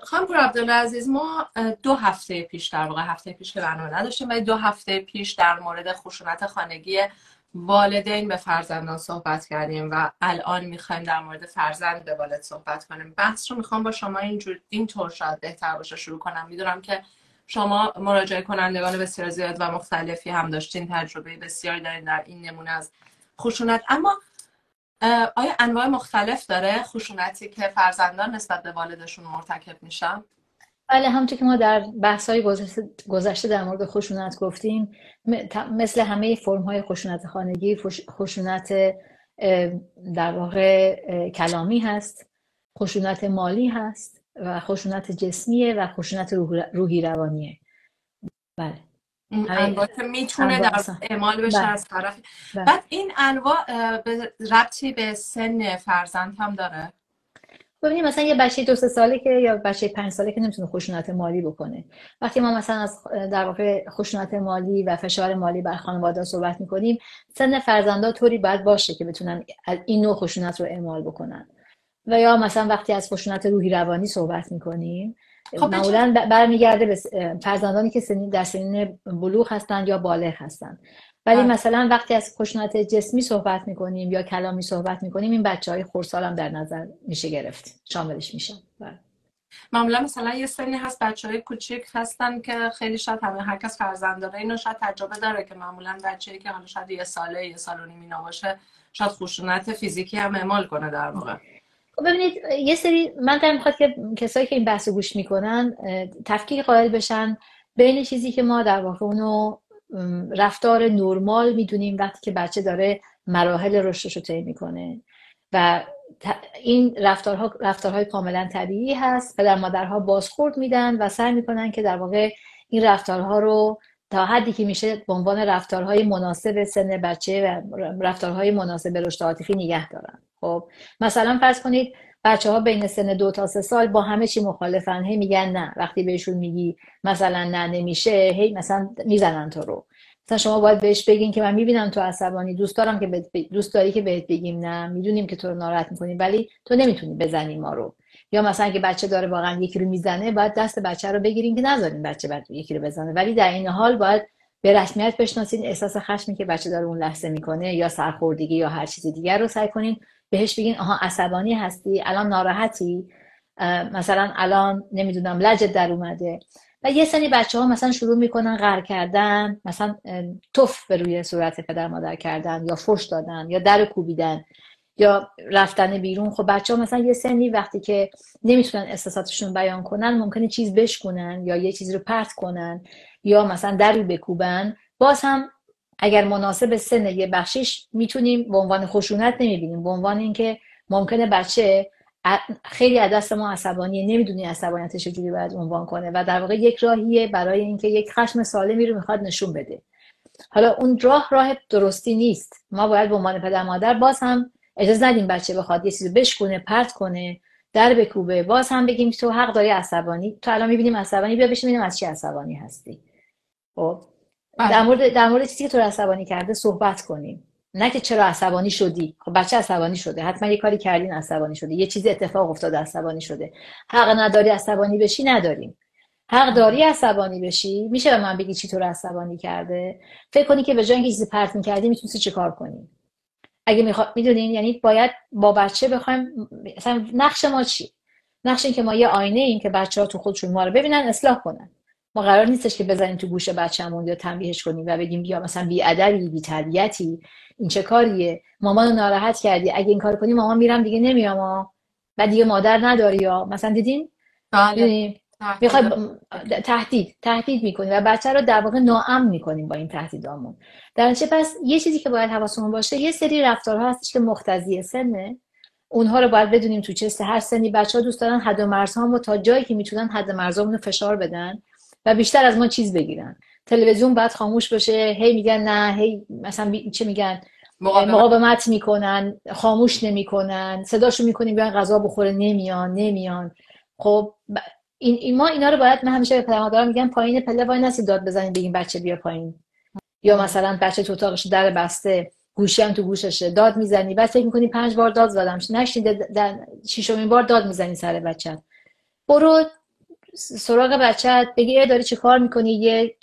خانم پور عبدالعزیز، ما 2 هفته پیش، در واقع هفته پیش که برنامه نداشتیم ولی 2 هفته پیش در مورد خشونت خانگی والدین به فرزندان صحبت کردیم و الان میخوایم در مورد فرزند به والد صحبت کنیم. بحث رو میخوام با شما اینطور شاید بهتر باشه شروع کنم. میدونم که شما مراجعه کنندگان بسیار زیاد و مختلفی هم داشتین، تجربه بسیاری دارین در این نمونه از خشونت، اما آیا انواع مختلف داره خشونتی که فرزندان نسبت به والدشون مرتکب میشن؟ بله، همونطور که ما در بحث‌های گذشته در مورد خشونت گفتیم، مثل همه فرم‌های خشونت خانگی، خشونت در واقع کلامی هست، خشونت مالی هست و خشونت جسمیه و خشونت روحی روانیه. بله، انواع که میتونه در اعمال بشه از طرف. بعد این انواع ربطی به سن فرزند هم داره؟ ببینید مثلا یه بچه 2-3 ساله که یا بچه 5 ساله که نمیتونه خشونت مالی بکنه. وقتی ما مثلا از در واقع خشونت مالی و فشار مالی بر خانواده صحبت میکنیم، سن فرزندا طوری باید باشه که بتونن این نوع خشونت رو اعمال بکنن. و یا مثلا وقتی از خشونت روحی روانی صحبت میکنیم، معمولا برمیگرده به فرزندانی که در سنین بلوغ هستن یا بالغ هستن. ولی مثلا وقتی از خشونت جسمی صحبت میکنیم یا کلامی صحبت میکنیم، این بچهای خردسال هم در نظر میشه گرفت، شاملش میشن. معمولا مثلا یه سنی هست بچهای کوچیک هستن که خیلی شاید هر کس فرزند داره اینو شاید تجربه داره که معمولا بچه‌ای که حالا شاید 1 ساله 1 سال و نیم اینا باشه شاید خشونت فیزیکی هم اعمال کنه در واقع. ببینید یه سری من دارم میخواد که کسایی که این بحث رو گوش میکنن تفکیک قائل بشن بین چیزی که ما در واقع اونو رفتار نرمال میدونیم وقتی که بچه داره مراحل رشدش رو طی میکنه و این رفتارهای کاملا طبیعی هست. پدر مادرها بازخورد میدن و سعی میکنن که در واقع این رفتارها رو تا حدی که میشه به عنوان رفتارهای مناسب سن بچه و رفتارهای مناسب رشد عاطفی نگه دارن. خب مثلا فرض کنید بچه‌ها بین سن 2 تا 3 سال با همه چی مخالفن، هی میگن نه. وقتی بهشون میگی مثلا نه نمیشه، هی مثلا میزنن تو رو. مثلا شما باید بهش بگین که من میبینم تو عصبانی، دوست داری که بهت بگیم نه، میدونیم که تو رو ناراحت میکنیم ولی تو نمیتونی بزنی ما رو. یا مثلا اگه بچه داره واقعا یکی رو میزنه، باید دست بچه رو بگیرین که نذارین بچه یکی رو بزنه، ولی در این حال باید به رسمیت بشناسین احساس خشمی که بچه داره اون لحظه میکنه یا سرخوردگی یا هر چیز دیگر رو سعی کنین بهش بگین آها عصبانی هستی، الان ناراحتی، مثلا الان نمیدونم لجت در اومده. و یه سری بچه‌ها مثلا شروع میکنن غر کردن، مثلا تف به روی صورت پدر مادر کردن یا فحش دادن یا در کوبیدن یا رفتن بیرون. خب بچه‌ها مثلا یه سنی وقتی که نمیتونن احساساتشون بیان کنن، ممکنه چیز بشکنن یا یه چیز رو پرت کنن یا مثلا در رو بکوبن. باز هم اگر مناسب سن یه بخشش میتونیم به عنوان خشونت نمیبینیم، به عنوان اینکه ممکنه بچه خیلی از دست ما عصبانیه، نمیدونی عصبانیتش چجوری باید عنوان کنه و در واقع یک راهیه برای اینکه یک خشم سالمی رو میخواد نشون بده. حالا اون راه درستی نیست. ما باید به عنوان پدر مادر باز هم اجازه ندیم بچه بخواد یه چیزو بشکنه، پرت کنه، در بکوبه. باز هم بگیم تو حق داری عصبانی، تو الان میبینیم عصبانی، بیا ببینیم از چی عصبانی هستی. خب در مورد چیزی که تو رو عصبانی کرده صحبت کنیم، نه که چرا عصبانی شدی. خب بچه عصبانی شده، حتما یه کاری کردین عصبانی شده، یه چیزی اتفاق افتاده عصبانی شده. حق نداری عصبانی بشی؟ نداریم. حق داری عصبانی بشی. میشه به من بگی چی تو رو عصبانی کرده؟ فکر کنی که به جای اینکه چیزی پرت می‌کردی میتونستی چیکار کنی؟ اگه میدونین، یعنی باید با بچه بخوایم مثلا نقش ما چی؟ نقش این که ما یه آینه ایم که بچه‌ها تو خودشون ما رو ببینن، اصلاح کنن. ما قرار نیستش که بزنیم تو گوش بچه‌مون یا تنبیهش کنیم و بگیم یا مثلا بی‌ادبی، بی‌تربیتی، این چه کاریه، مامانو ناراحت کردی، اگه این کارو کنی مامان میرم دیگه نمیام، بعد دیگه مادر نداری. یا مثلا دیدین میخوای تهدید میکنیم و بچه رو در واقع ناامن میکنیم با این تهدیدامون. در نتیجه پس یه چیزی که باید حواسمون باشه، یه سری رفتارها هستش که مقتضی سنه، اونها رو باید بدونیم تو چه هر سنی بچه‌ها دوست دارن حد و مرزهامون تا جایی که میتونن حد مرزهامون رو فشار بدن و بیشتر از ما چیز بگیرن. تلویزیون باید خاموش بشه، هی میگن نه، هی مثلا چه میگن، مقاومت میکنن، خاموش نمیکنن، صداشو میکنیم بیان غذا بخوره، نمیان. خب ما اینا رو باید، من همیشه به پدر مادرها میگم پایین پله وای نسید داد بزنید بگیم بچه بیا پایین. یا مثلا بچه تو اتاقش در بسته، گوشی هم تو گوششه، داد میزنی، بعد فکر میکنی 5 بار داد زدم نشنیده، در 6مین بار داد میزنی سر بچه. برو سراغ بچت، بگی داری چه کار میکنی، یه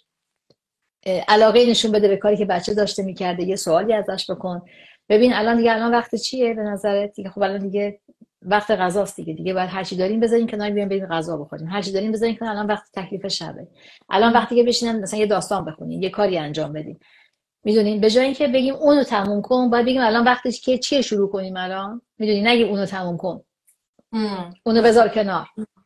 علاقه نشون بده به کاری که بچه داشته میکرده، یه سوالی ازش بکن، ببین الان دیگه الان وقت چیه به نظرت دیگه، خب الان دیگه وقت غذاست دیگه باید هر چی داریم بذاریم کنار، بیایم بریم غذا بخوریم، هر چی داریم بذاریم کنار، الان وقت تکلیف شبه، الان وقتی که بشینن مثلا یه داستان بخونین، یه کاری انجام بدیم. میدونین به جای اینکه بگیم اونو تموم کن، باید بگیم الان وقتش که چیه شروع کنیم الان. میدونین نگیم اونو تموم کن، اونو بذار کنار.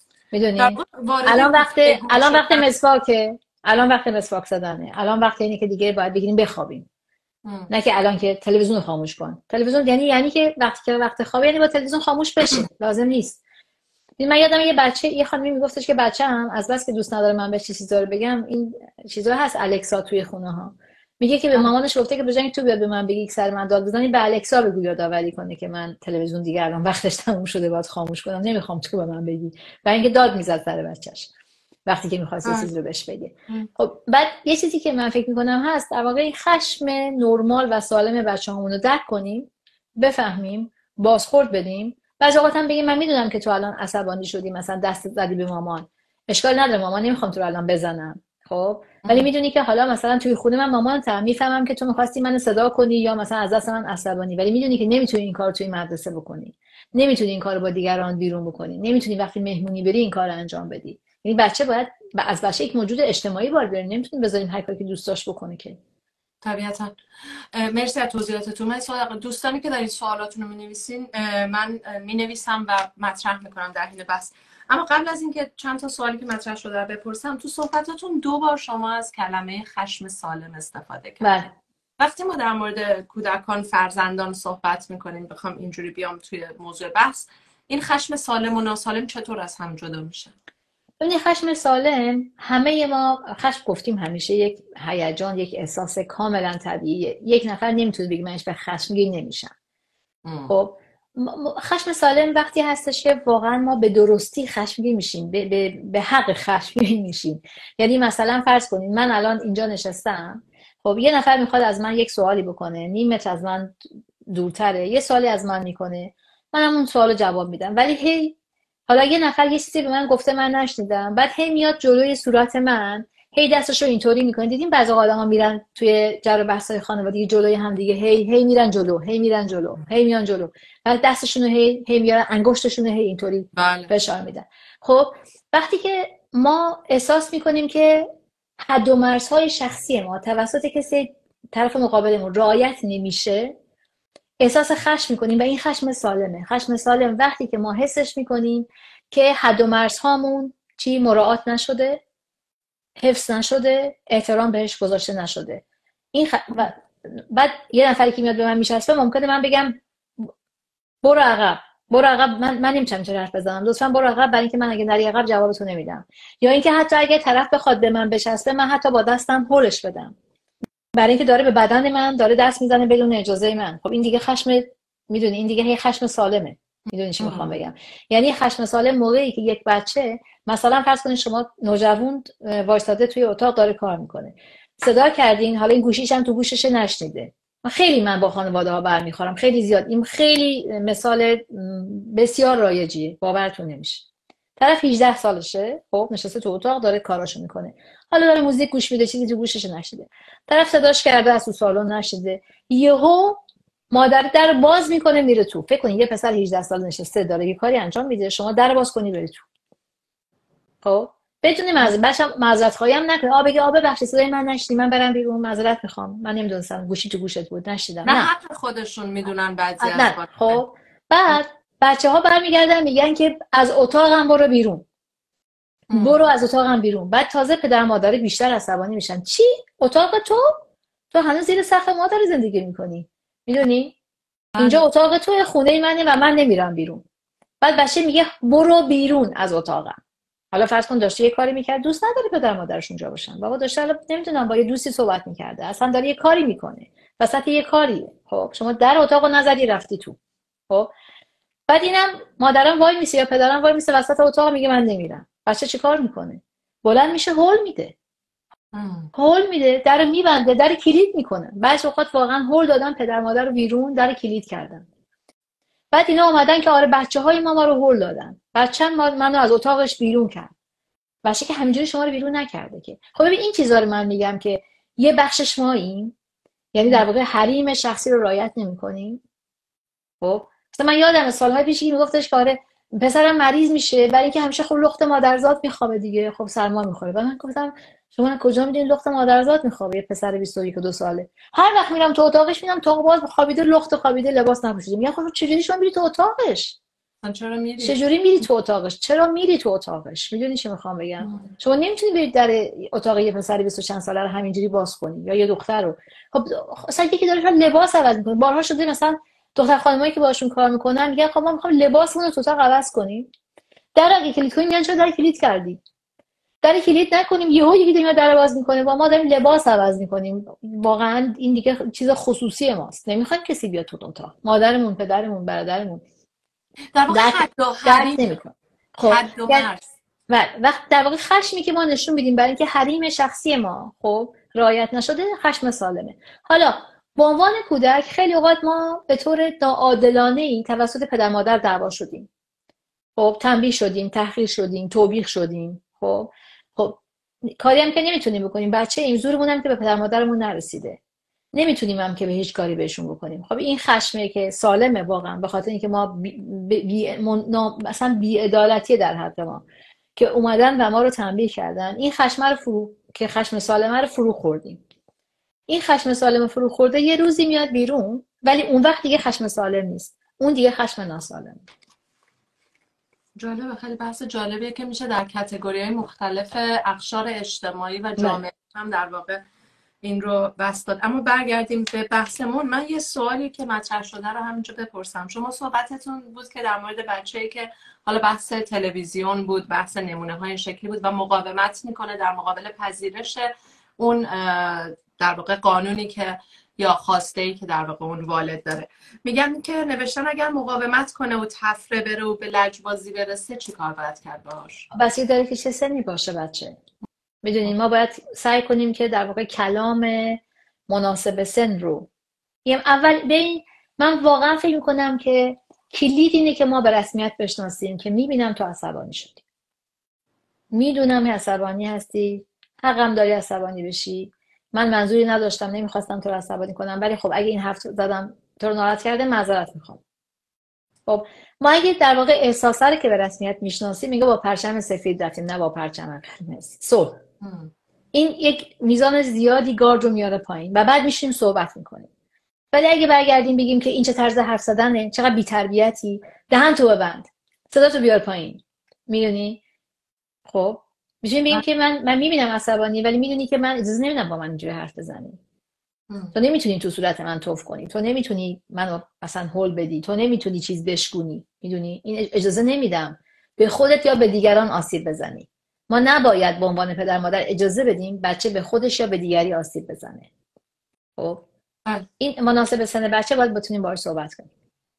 در میدونین واقع وارد الان وقت گفتگو الان وقت شدن. مسواکه، الان وقت مسواک زدنه، الان وقت اینه که دیگه باید بگیریم بخوابیم. نه که الان که تلویزیون رو خاموش کن. تلویزیون یعنی که وقت خواب یعنی با تلویزیون خاموش بشه، لازم نیست. من یادم یه خانمی میگفتش که بچه‌م از بس که دوست نداره من بهش چیزا رو بگم، این چیزا هست الکسا توی خونه ها، میگه که به مامانش گفته که بجای تو بیاد به من بگی سر من داد بزنی، به الکسا بگو یادآوری کنه که من تلویزیون دیگه الان وقتش تموم شده باید خاموش کنم، نمیخوام تو به من بگی. و اینکه داد میزد سر بچه‌ش وقتی که می‌خواست یه چیزی رو بهش بگه. خب بعد یه چیزی که من فکر می‌کنم هست، در واقع این خشم نرمال و سالم بچه‌هامون رو درک کنیم، بفهمیم، بازخورد بدیم. بعضی اوقات هم بگیم من میدونم که تو الان عصبانی شدی، مثلا دست زدی به مامان، اشکال نداره مامان، نمیخوام تو رو الان بزنم، خب ولی میدونی که حالا مثلا توی خونه من مامانتم، میفهمم که تو می‌خواستی منو صدا کنی یا مثلا از دست من عصبانی، ولی میدونی که نمیتونی این کارو توی مدرسه بکنی، نمیتونی این کارو با دیگران بیرون بکنی، نمیتونی وقتی مهمونی بری این کارو انجام بدی. یعنی بچه باید از بچه یک موجود اجتماعی باید بریم، نمیتونیم بذاریم هر کاری که دوست داشت بکنه که. طبیعتا. مرسی از توضیحاتتون. من دوستانی که دارید سوالاتون رو می‌نویسین، من می‌نویسم و مطرح میکنم در حین بحث. اما قبل از اینکه چند تا سوالی که مطرح شده رو بپرسم، تو صحبتاتون 2 بار شما از کلمه خشم سالم استفاده کردید. وقتی ما در مورد کودکان، فرزندان صحبت میکنیم، بخوام اینجوری بیام توی موضوع بحث، این خشم سالم و ناسالم چطور از هم جدا میشه؟ ببینید خشم سالم، همه ما خشم گفتیم همیشه یک هیجان، یک احساس کاملا طبیعیه. یک نفر نمیتونه بگه منش به خشمگین نمیشم. خب خشم سالم وقتی هستش که واقعا ما به درستی خشمگین میشیم، به حق خشمگین میشیم. یعنی مثلا فرض کنید من الان اینجا نشستم، خب یه نفر میخواد از من یک سوالی بکنه، نیم متر از من دورتره، یه سوالی از من میکنه، منم اون سوالو جواب میدم، ولی هی حالا یه نفر یه چیزی به من گفته من نشنیدم، بعد هی میاد جلوی صورت من، هی دستشو اینطوری میکنه. دیدین بعضی آدم‌ها میرن توی جر و بحث‌های خانوادگی جلوی هم دیگه، هی میرن جلو، هی میرن جلو، هی میان جلو، بعد دستشون رو هی میارن، انگشتشون رو هی اینطوری فشار میدن. خب وقتی که ما احساس میکنیم که حد و مرزهای شخصی ما توسط کسی طرف مقابلمون رعایت نمیشه، احساس خشم میکنیم و این خشم سالمه. خشم سالم وقتی که ما حسش میکنیم که حد و مرزهامون چی مراعات نشده، حفظ نشده، احترام بهش گذاشته نشده. بعد یه نفری که میاد به من میشسته، ممکنه من بگم برو عقب، برو عقب، من نمیتونم اینطوری حرف بزنم، لطفا برو عقب، برای اینکه من اگه نری عقب جوابتو نمیدم. یا اینکه حتی اگه طرف بخواد به من بچسبه، من حتی با دستم هلش بدم، برای اینکه داره به بدن من داره دست میزنه بدون اجازه من. خب این دیگه خشم، میدونی این دیگه خشم سالمه. میدونی چی میخوام بگم؟ یعنی خشم سالم موقعی که یک بچه، مثلا فرض کنید شما نوجوان وایساده توی اتاق داره کار میکنه، صدا کردین، حالا این گوشیش هم تو گوشش نشنیده. من با خانواده ها برمیخورم، خیلی زیاد، این خیلی مثال بسیار رایجیه، باورتون نمیشه. طرف 18 سالشه، خب نشسته تو اتاق داره کاراشو میکنه، حالا داره موزیک گوش میده، چیزی تو گوشش نشیده، طرف صداش کرده از تو سالن نشیده، یهو مادر در باز میکنه میره تو. فکر کنید یه پسر 18 سال نشسته داره یه کاری انجام میده، شما در باز کنی بری تو، خب بدون معذرت خواهی هم نکنه، بگی ببخشید صدای من نشنیدی، من برم بیرون، معذرت میخوام، من نمیدونستم گوشی تو گوشت بود نشیدم. نه حتی خودشون میدونن بعضی از وقتا. خب بعد بچه‌ها برمیگردن میگن که از اتاقم برو بیرون، برو از اتاقم بیرون. بعد تازه پدر مادر بیشتر عصبانی میشن، چی اتاق تو هنوز زیر سقف ما داری زندگی میکنی، میدونی اینجا اتاق تو، خونه منه و من نمیرم بیرون. بعد بچه میگه برو بیرون از اتاقم. حالا فرض کن داشته یه کاری میکرد، دوست نداره پدر مادرش اونجا باشن، بابا داشته حالا نمیدونم با یه دوستی صحبت میکرده، اصلا داره یه کاری میکنه، وسط یه کاریه، خب شما در اتاقو نزدی رفتی تو. خب بعد اینم مادرم وای میسه یا پدرم وای میسه وسط اتاق میگه من نمیرم. بچه چیکار میکنه؟ بلند میشه هول میده، در میبنده، در کلید میکنه. بعضی اوقات واقعا هول دادن پدر مادر رو بیرون، در کلید کردن. بعد اینا اومدن که آره بچه‌های ما رو هول دادن، بچه‌م منو از اتاقش بیرون کرد. بچه که همینجوری شما رو بیرون نکرده که. خب ببین این چیزا رو من میگم که یه بخشش ماییم، یعنی در واقع حریم شخصی رو رعایت نمی‌کنیم. خب مثلا من یادم سالهای پیش این میگفتش که آره پسرم مریض میشه برای اینکه همیشه خب لخت مادرزاد میخوابه دیگه، خب سرما میخوره. بعد من گفتم شما کجا میدونید لخت مادرزاد میخوابه؟ یه پسر 21 و 2 ساله هر وقت میرم تو اتاقش میبینم تاق باز خوابیده، لخت خوابیده، لباس نپوشیده. میگم خب چجوری شما میری تو اتاقش؟ چرا میری؟ چجوری میری تو اتاقش؟ چرا میری تو اتاقش؟ میدونی چی میخوام بگم؟ شما نمیتونی برید در اتاق یه پسر 20 چند ساله رو همینجوری باز کنی، یا یه دختر رو. خب اصلا یکی داره لباس عوض میکنه. بارها شده مثلا دختر خانمایی که باشون کار میکنن میگن خب ما میخوام لباسمون رو تو اتاق عوض کنیم، در اگه کلید کنیم میگن چرا در کلید کردی؟ در کلید نکنیم یهو یکی دیگه در باز میکنه و ما داریم لباس عوض میکنیم. واقعا این دیگه چیز خصوصی ماست، نمیخوایم کسی بیاد تو اتاق. مادرمون، پدرمون، برادرمون در واقع حد و حریم نمیکنه. خب حد و مرز. وقت در واقع خشمی که ما نشون میدیم برای اینکه حریم شخصی ما خب رعایت نشده، خشم سالمه. حالا به عنوان کودک خیلی اوقات ما به طور ناعادلانه‌ای توسط پدر مادر دعوا شدیم. خب تنبیه شدیم، تحقیر شدیم، توبیخ شدیم. خب کاری هم که نمیتونیم بکنیم. بچه این زورمون هم که به پدر مادرمون نرسیده، نمیتونیم هم که به هیچ کاری بهشون بکنیم. خب این خشمه که سالمه واقعا، به خاطر اینکه ما مثلا بی‌عدالتی در حق ما که اومدن و ما رو تنبیه کردن. این خشم رو که خشم سالمه رو فرو خوردیم. این خشم سالم فرو خورده یه روزی میاد بیرون، ولی اون وقت دیگه خشم سالم نیست، اون دیگه خشم ناسالم. جالبه، خیلی بحث جالبیه که میشه در کاتگوری‌های مختلف اقشار اجتماعی و جامعه هم در واقع این رو بس داد. اما برگردیم به بحثمون. من یه سوالی که مطرح شده رو همینجا بپرسم. شما صحبتتون بود که در مورد بچه‌ای که حالا بحث تلویزیون بود، بحث نمونه‌های شکلی بود و مقاومت میکنه در مقابل پذیرش اون در واقع قانونی که یا خواسته‌ای که در واقع اون والد داره. میگن که نوشتن اگر مقاومت کنه و تفره بره و به لجبازی برسه چی کار باید کرد باهاش؟ بسیار داره که چه سنی باشه بچه. میدونین ما باید سعی کنیم که در واقع کلام مناسب سن رو اول ببین. من واقعا فکر میکنم که کلید اینه که ما به رسمیت بشناسیم که میبینم تو عصبانی شدی، میدونم عصبانی هستی، حقم داری عصبانی بشی، من منظوری نداشتم، نمیخواستم تو رو عصبانی کنم، ولی خب اگه این حرف زدم تو رو ناراحت کرده معذرت میخوام. خب ما اگه در واقع احساسا رو که به رسمیت میشناسیم، میگه با پرچم سفید رفتیم نه با پرچم قرمز. این یک میزان زیادی گارد رو میاره پایین و بعد میشیم صحبت میکنیم. ولی اگه برگردیم بگیم که این چه طرز حرف زدنه، چقدر بی‌تربیتی، دهن تو ببند، صدا تو بیار پایین، میدونی؟ خب میشیم بگیم که من میبینم عصبانی، ولی میدونی که من اجازه نمیدم با من اینجوری حرف بزنی. تو نمیتونی تو صورت من توف کنی، تو نمیتونی منو مثلا هول بدی، تو نمیتونی چیز بشکونی، میدونی؟ این اجازه نمیدم به خودت یا به دیگران آسیب بزنی. ما نباید به عنوان پدر مادر اجازه بدیم بچه به خودش یا به دیگری آسیب بزنه. خب این مناسب سن بچه باید بتونیم باهاش صحبت کنیم.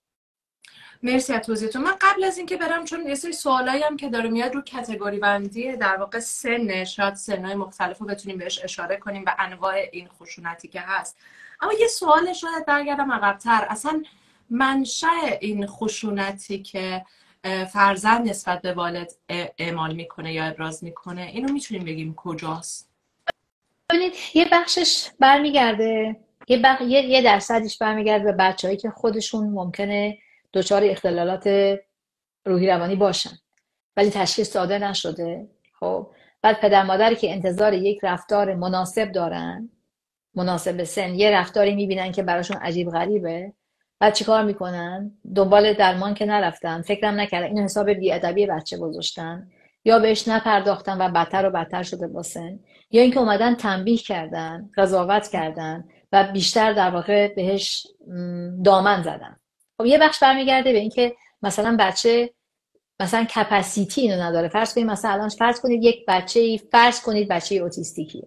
مرسی از توضیحتون. من قبل از اینکه برم، چون یه سری سوالایی هم که داره میاد رو کاتگوری بندی در واقع سن، شاید سن‌های مختلف رو بتونیم بهش اشاره کنیم و انواع این خشونتی که هست. اما یه سوال شاید برگردم عقب‌تر، اصلا منشأ این خشونتی که فرزند نسبت به والد اعمال میکنه یا ابراز میکنه، اینو میتونیم بگیم کجاست؟ ببینید یه بخشش برمیگرده، یه درصدش برمیگرده به بچه‌هایی که خودشون ممکنه دچار اختلالات روحی روانی باشن ولی تشخیص داده نشده. خب بعد پدر مادری که انتظار یک رفتار مناسب دارن، مناسب سن، یه رفتاری میبینن که براشون عجیب غریبه، بعد چیکار میکنن؟ دنبال درمان که نرفتن، فکرم نکردن، اینو حساب بی‌ادبی بچه گذاشتن، یا بهش نپرداختن و بدتر و بدتر شده با سن، یا اینکه اومدن تنبیه کردن، قضاوت کردن و بیشتر در واقع بهش دامن زدن. خب یه بخش برمیگرده به اینکه مثلا بچه مثلا کپاسیتی اینو نداره. فرض کنید مثلا الان فرض کنید یک بچه‌ای، فرض کنید بچه اوتیستیکیه.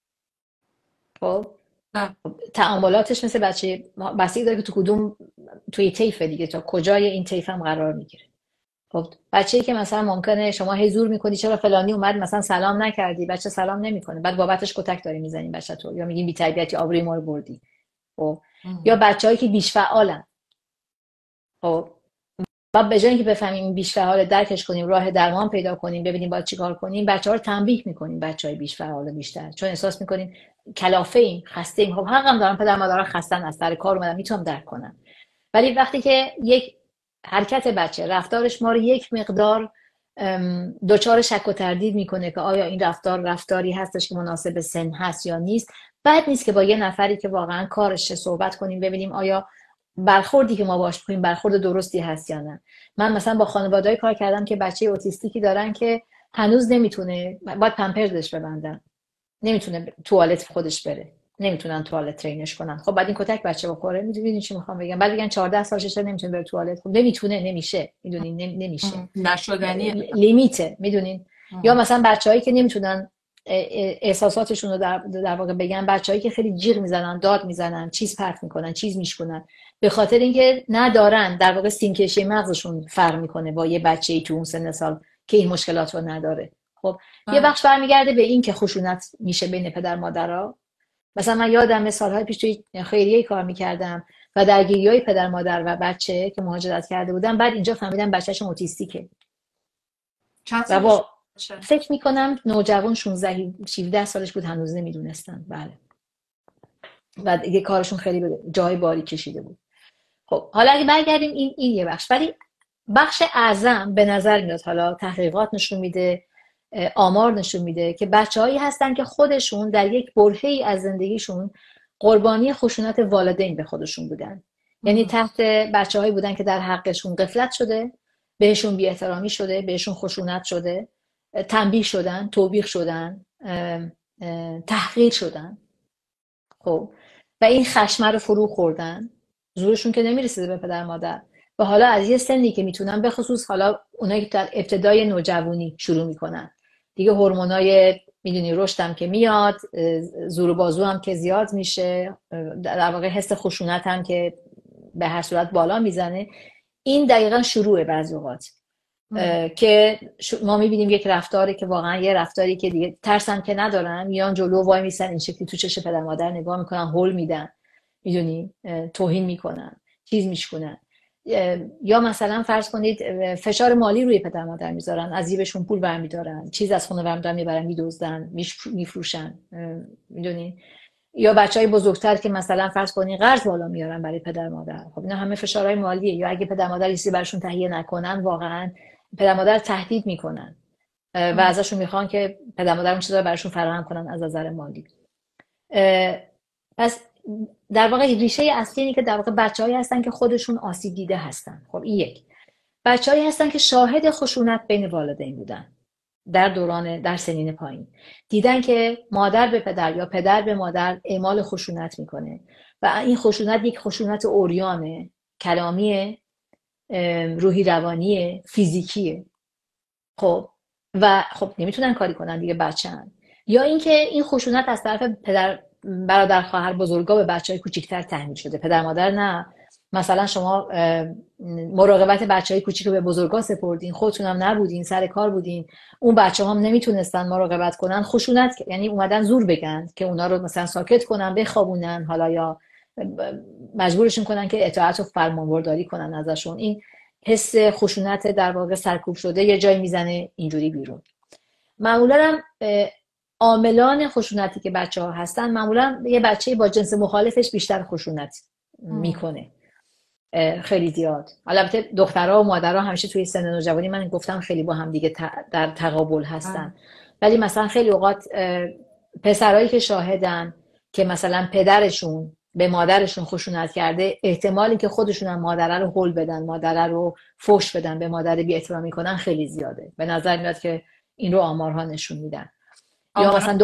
خب تعاملاتش مثل بچه بستگی داره که تو کدوم توی طیف دیگه، تا کجای این طیف هم قرار میگیره. خب بچه‌ای که مثلا ممکنه شما هی زور میکنی چرا فلانی اومد مثلا سلام نکردی، بچه سلام نمیکنه، بعد بابتش کتک داری میزنین بچه تو، یا میگین بی‌تربیتی، آبروی ما رو بردی. خب یا بچه‌ای که بیش فعالن. خب و به جای اینکه بفهمیم این بیش فعال درکش کنیم، راه درمان پیدا کنیم، ببینیم باید چیکار کنیم، بچه‌ها رو تنبیه می‌کنیم، بچه‌های بیش فعال بیشتر، چون احساس می‌کنیم کلافه ایم، خسته ایم. خب حقم دارم، پدر مادرها خستن، از سر کار اومدن، میتونم درک کنم. ولی وقتی که یک حرکت بچه، رفتارش ما رو یک مقدار دچار شک و تردید میکنه که آیا این رفتار رفتاری هستش که مناسب سن هست یا نیست، بد نیست که با یه نفری که واقعا کارشه صحبت کنیم، ببینیم آیا برخوردی که ما باش کنیم برخورد درستی هست یا نه. من مثلا با خانواده‌ای کار کردم که بچه اوتیستیکی دارن که هنوز نمیتونه، باید پمپرزش ببندن، نمیتونه توالت خودش بره، نمیتونن توالت ترینش کنن. خب بعد این کتک بچه بخوره، میدونین چی میخوام بگم؟ بعد بگن 14 سالشه نمیتونه بره توالت. خب نمیتونه، نمیشه، میدونین، نمیشه، نشدنیه، لیمیته، میدونین. یا مثلا بچه‌هایی که نمیتونن احساساتشون رو در واقع بگن، بچه‌هایی که خیلی جیغ میزنن، داد میزنن، چیز پرت میکنن، چیز میشکنن، به خاطر اینکه ندارن، در واقع سیمکشی مغزشون فرق میکنه با یه بچه‌ای تو اون سن سال که این مشکلات رو نداره. خب یه بخش برمیگرده به این که خشونت میشه بین پدر مادرها. مثلا من یادم سالهای پیش توی خیریه کار میکردم و درگیری‌های پدر مادر و بچه که مهاجرت کرده بودن، بعد اینجا فهمیدم بچه‌شون اوتیستیکه. و با فکر میکنم نوجوان 16 17 سالش بود، هنوز نمیدونستن. بله. و دیگه کارشون خیلی به جای باری کشیده بود. خب حالا اگه برگردیم این یه بخش، ولی بخش اعظم به نظر میاد، حالا تحقیقات نشون میده، آمار نشون میده که بچه‌هایی هستن که خودشون در یک برهه‌ای از زندگیشون قربانی خشونت والدین به خودشون بودن. یعنی تحت بچه‌هایی بودن که در حقشون غفلت شده، بهشون بی‌احترامی شده، بهشون خشونت شده، تنبیه شدن، توبیخ شدن، تحقیر شدن. خب و این خشمه رو فرو خوردن، زورشون که نمیرسیده به پدر مادر، و حالا از یه سنی که میتونن، به خصوص حالا اونایی که در ابتدای نوجوانی شروع میکنن دیگه، هورمونای میدونی رشدم که میاد، زور و بازو هم که زیاد میشه، در واقع حس خشونت هم که به هر صورت بالا میزنه، این دقیقا شروعه بعضی اوقات که ما میبینیم یک رفتاری که واقعا یه رفتاری که دیگه ترسم که ندارن، میان جلو وای میسن، این شکلی تو چش پدر مادر نگاه میکنن، هول میدن، میدونی، توهین میکنن، چیز میشکنن. یا مثلا فرض کنید فشار مالی روی پدر مادر میذارن، از جیبشون پول برمیدارن، چیز از خونه برمیدارن میبرن میدزدن، میفروشن، میدونی. یا بچهای بزرگتر که مثلا فرض کنید قرض بالا میارن برای پدر مادر. خب اینا همه فشارهای مالیه. یا اگه پدر مادر چیزی براشون تهیه نکنن، واقعا پدر مادر تهدید میکنن و ازشون میخوان که پدر مادر اون چیزا رو براشون فراهم کنن از نظر مالی. پس در واقع ریشه اصلی اینه که در واقع بچه‌هایی هستن که خودشون آسیب دیده هستن. خب این یک. بچه‌هایی هستن که شاهد خشونت بین والدین بودن در سنین پایین، دیدن که مادر به پدر یا پدر به مادر اعمال خشونت میکنه و این خشونت یک خشونت عریانه، کلامیه، روحی، روانی، فیزیکیه. خب و خب نمیتونن کاری کنن دیگه، بچه‌ن. یا اینکه این خشونت از طرف پدر، برادر، خواهر، بزرگا به بچهای کوچیک‌تر تحمیل شده، پدر مادر نه. مثلا شما مراقبت بچهای کوچیک رو به بزرگا سپردین، خودتون هم نبودین، سر کار بودین، اون بچه‌ها هم نمیتونستن مراقبت کنن، خشونت یعنی اومدن زور بگن که اونا رو مثلا ساکت کنن، بخوابونن، حالا یا مجبورشون کنن که اطاعت و فرمانبرداری کنن ازشون. این حس خشونت در واقع سرکوب شده یه جای میزنه اینجوری بیرون. معمولا هم عاملان خشونتی که بچه‌ها هستن، معمولا یه بچه با جنس مخالفش بیشتر خشونت میکنه، خیلی زیاد. البته دخترها و مادرها همیشه توی سن نوجوانی، من گفتم، خیلی با هم دیگه در تقابل هستن. ولی مثلا خیلی اوقات پسرایی که شاهدن که مثلا پدرشون به مادرشون خشونت کرده، احتمالی که خودشون هم مادره رو هول بدن، مادره رو فحش بدن، به مادر بی‌احترامی کنن، خیلی زیاده. به نظر میاد که این رو آمارها نشون میدن. یا مثلا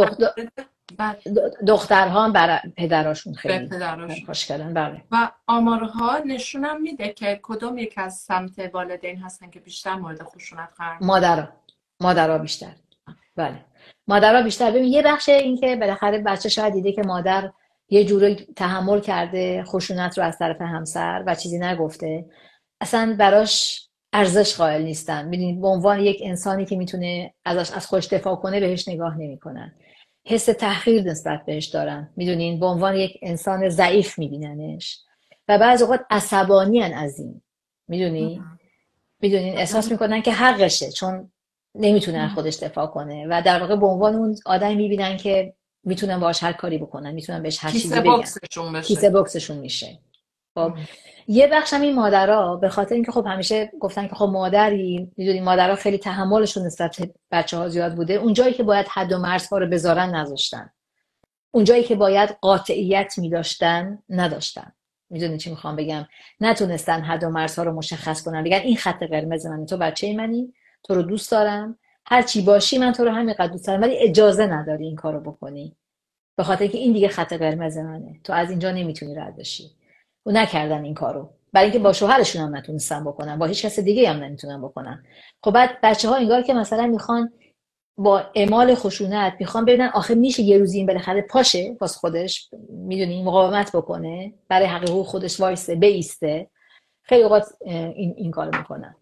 دخترها هم برای پدراشون خیلی خوش کردن. بله. و آمارها نشونم میده که کدوم یک از سمت والدین هستن که بیشتر مورد خشونت قرار میگیرن؟ مادرها بیشتر. بله، مادرها بیشتر. ببین یه بخش این که بالاخره بچه شاید دیده که مادر یه جوری تحمل کرده خشونت رو از طرف همسر و چیزی نگفته، اصلا براش ارزش قائل نیستن. ببینید به عنوان یک انسانی که میتونه از خودش دفاع کنه بهش نگاه نمیکنن، حس تحقیر نسبت بهش دارن، میدونین، به عنوان یک انسان ضعیف میبیننش و بعضی اوقات عصبانی ان از این، میدونی. میدونین احساس میکنن که حقشه، چون نمیتونن خودش دفاع کنه و در واقع به عنوان اون آدم میبینن که میتونن باهاش هر کاری بکنن، میتونن بهش هر چیزی بگن، کیسه باکسشون میشه. خب یه بخش هم این مادرها به خاطر اینکه خب همیشه گفتن که خب مادری، میدونین مادرها خیلی تحملشون نسبت به بچه‌ها زیاد بوده، اونجایی که باید حد و مرزها رو بذارن نذاشتن، اونجایی که باید قاطعیت می‌داشتن نداشتن. میدونین چی میخوام بگم؟ نتونستن حد و مرزها رو مشخص کنن، بگن این خط قرمز منه، تو بچه منی، تو رو دوست دارم، هر چی باشی من تو رو همینقدر دوست دارم، ولی اجازه نداری این کارو بکنی، به خاطر اینکه این دیگه خط قرمز منه، تو از اینجا نمیتونی رد بشی. و نکردن این کارو، برای اینکه با شوهرشون هم نتونستن بکنن، با هیچ کس دیگه هم نمیتونن بکنن. خب بعد بچه‌ها انگار که مثلا میخوان با اعمال خشونت میخوان ببینن آخه میشه یه روزی این بالاخره پاشه واسه خودش، میدونی، مقاومت بکنه، برای حقوق خودش وایسه، بیسته. خیلی اوقات این کارو میکنن.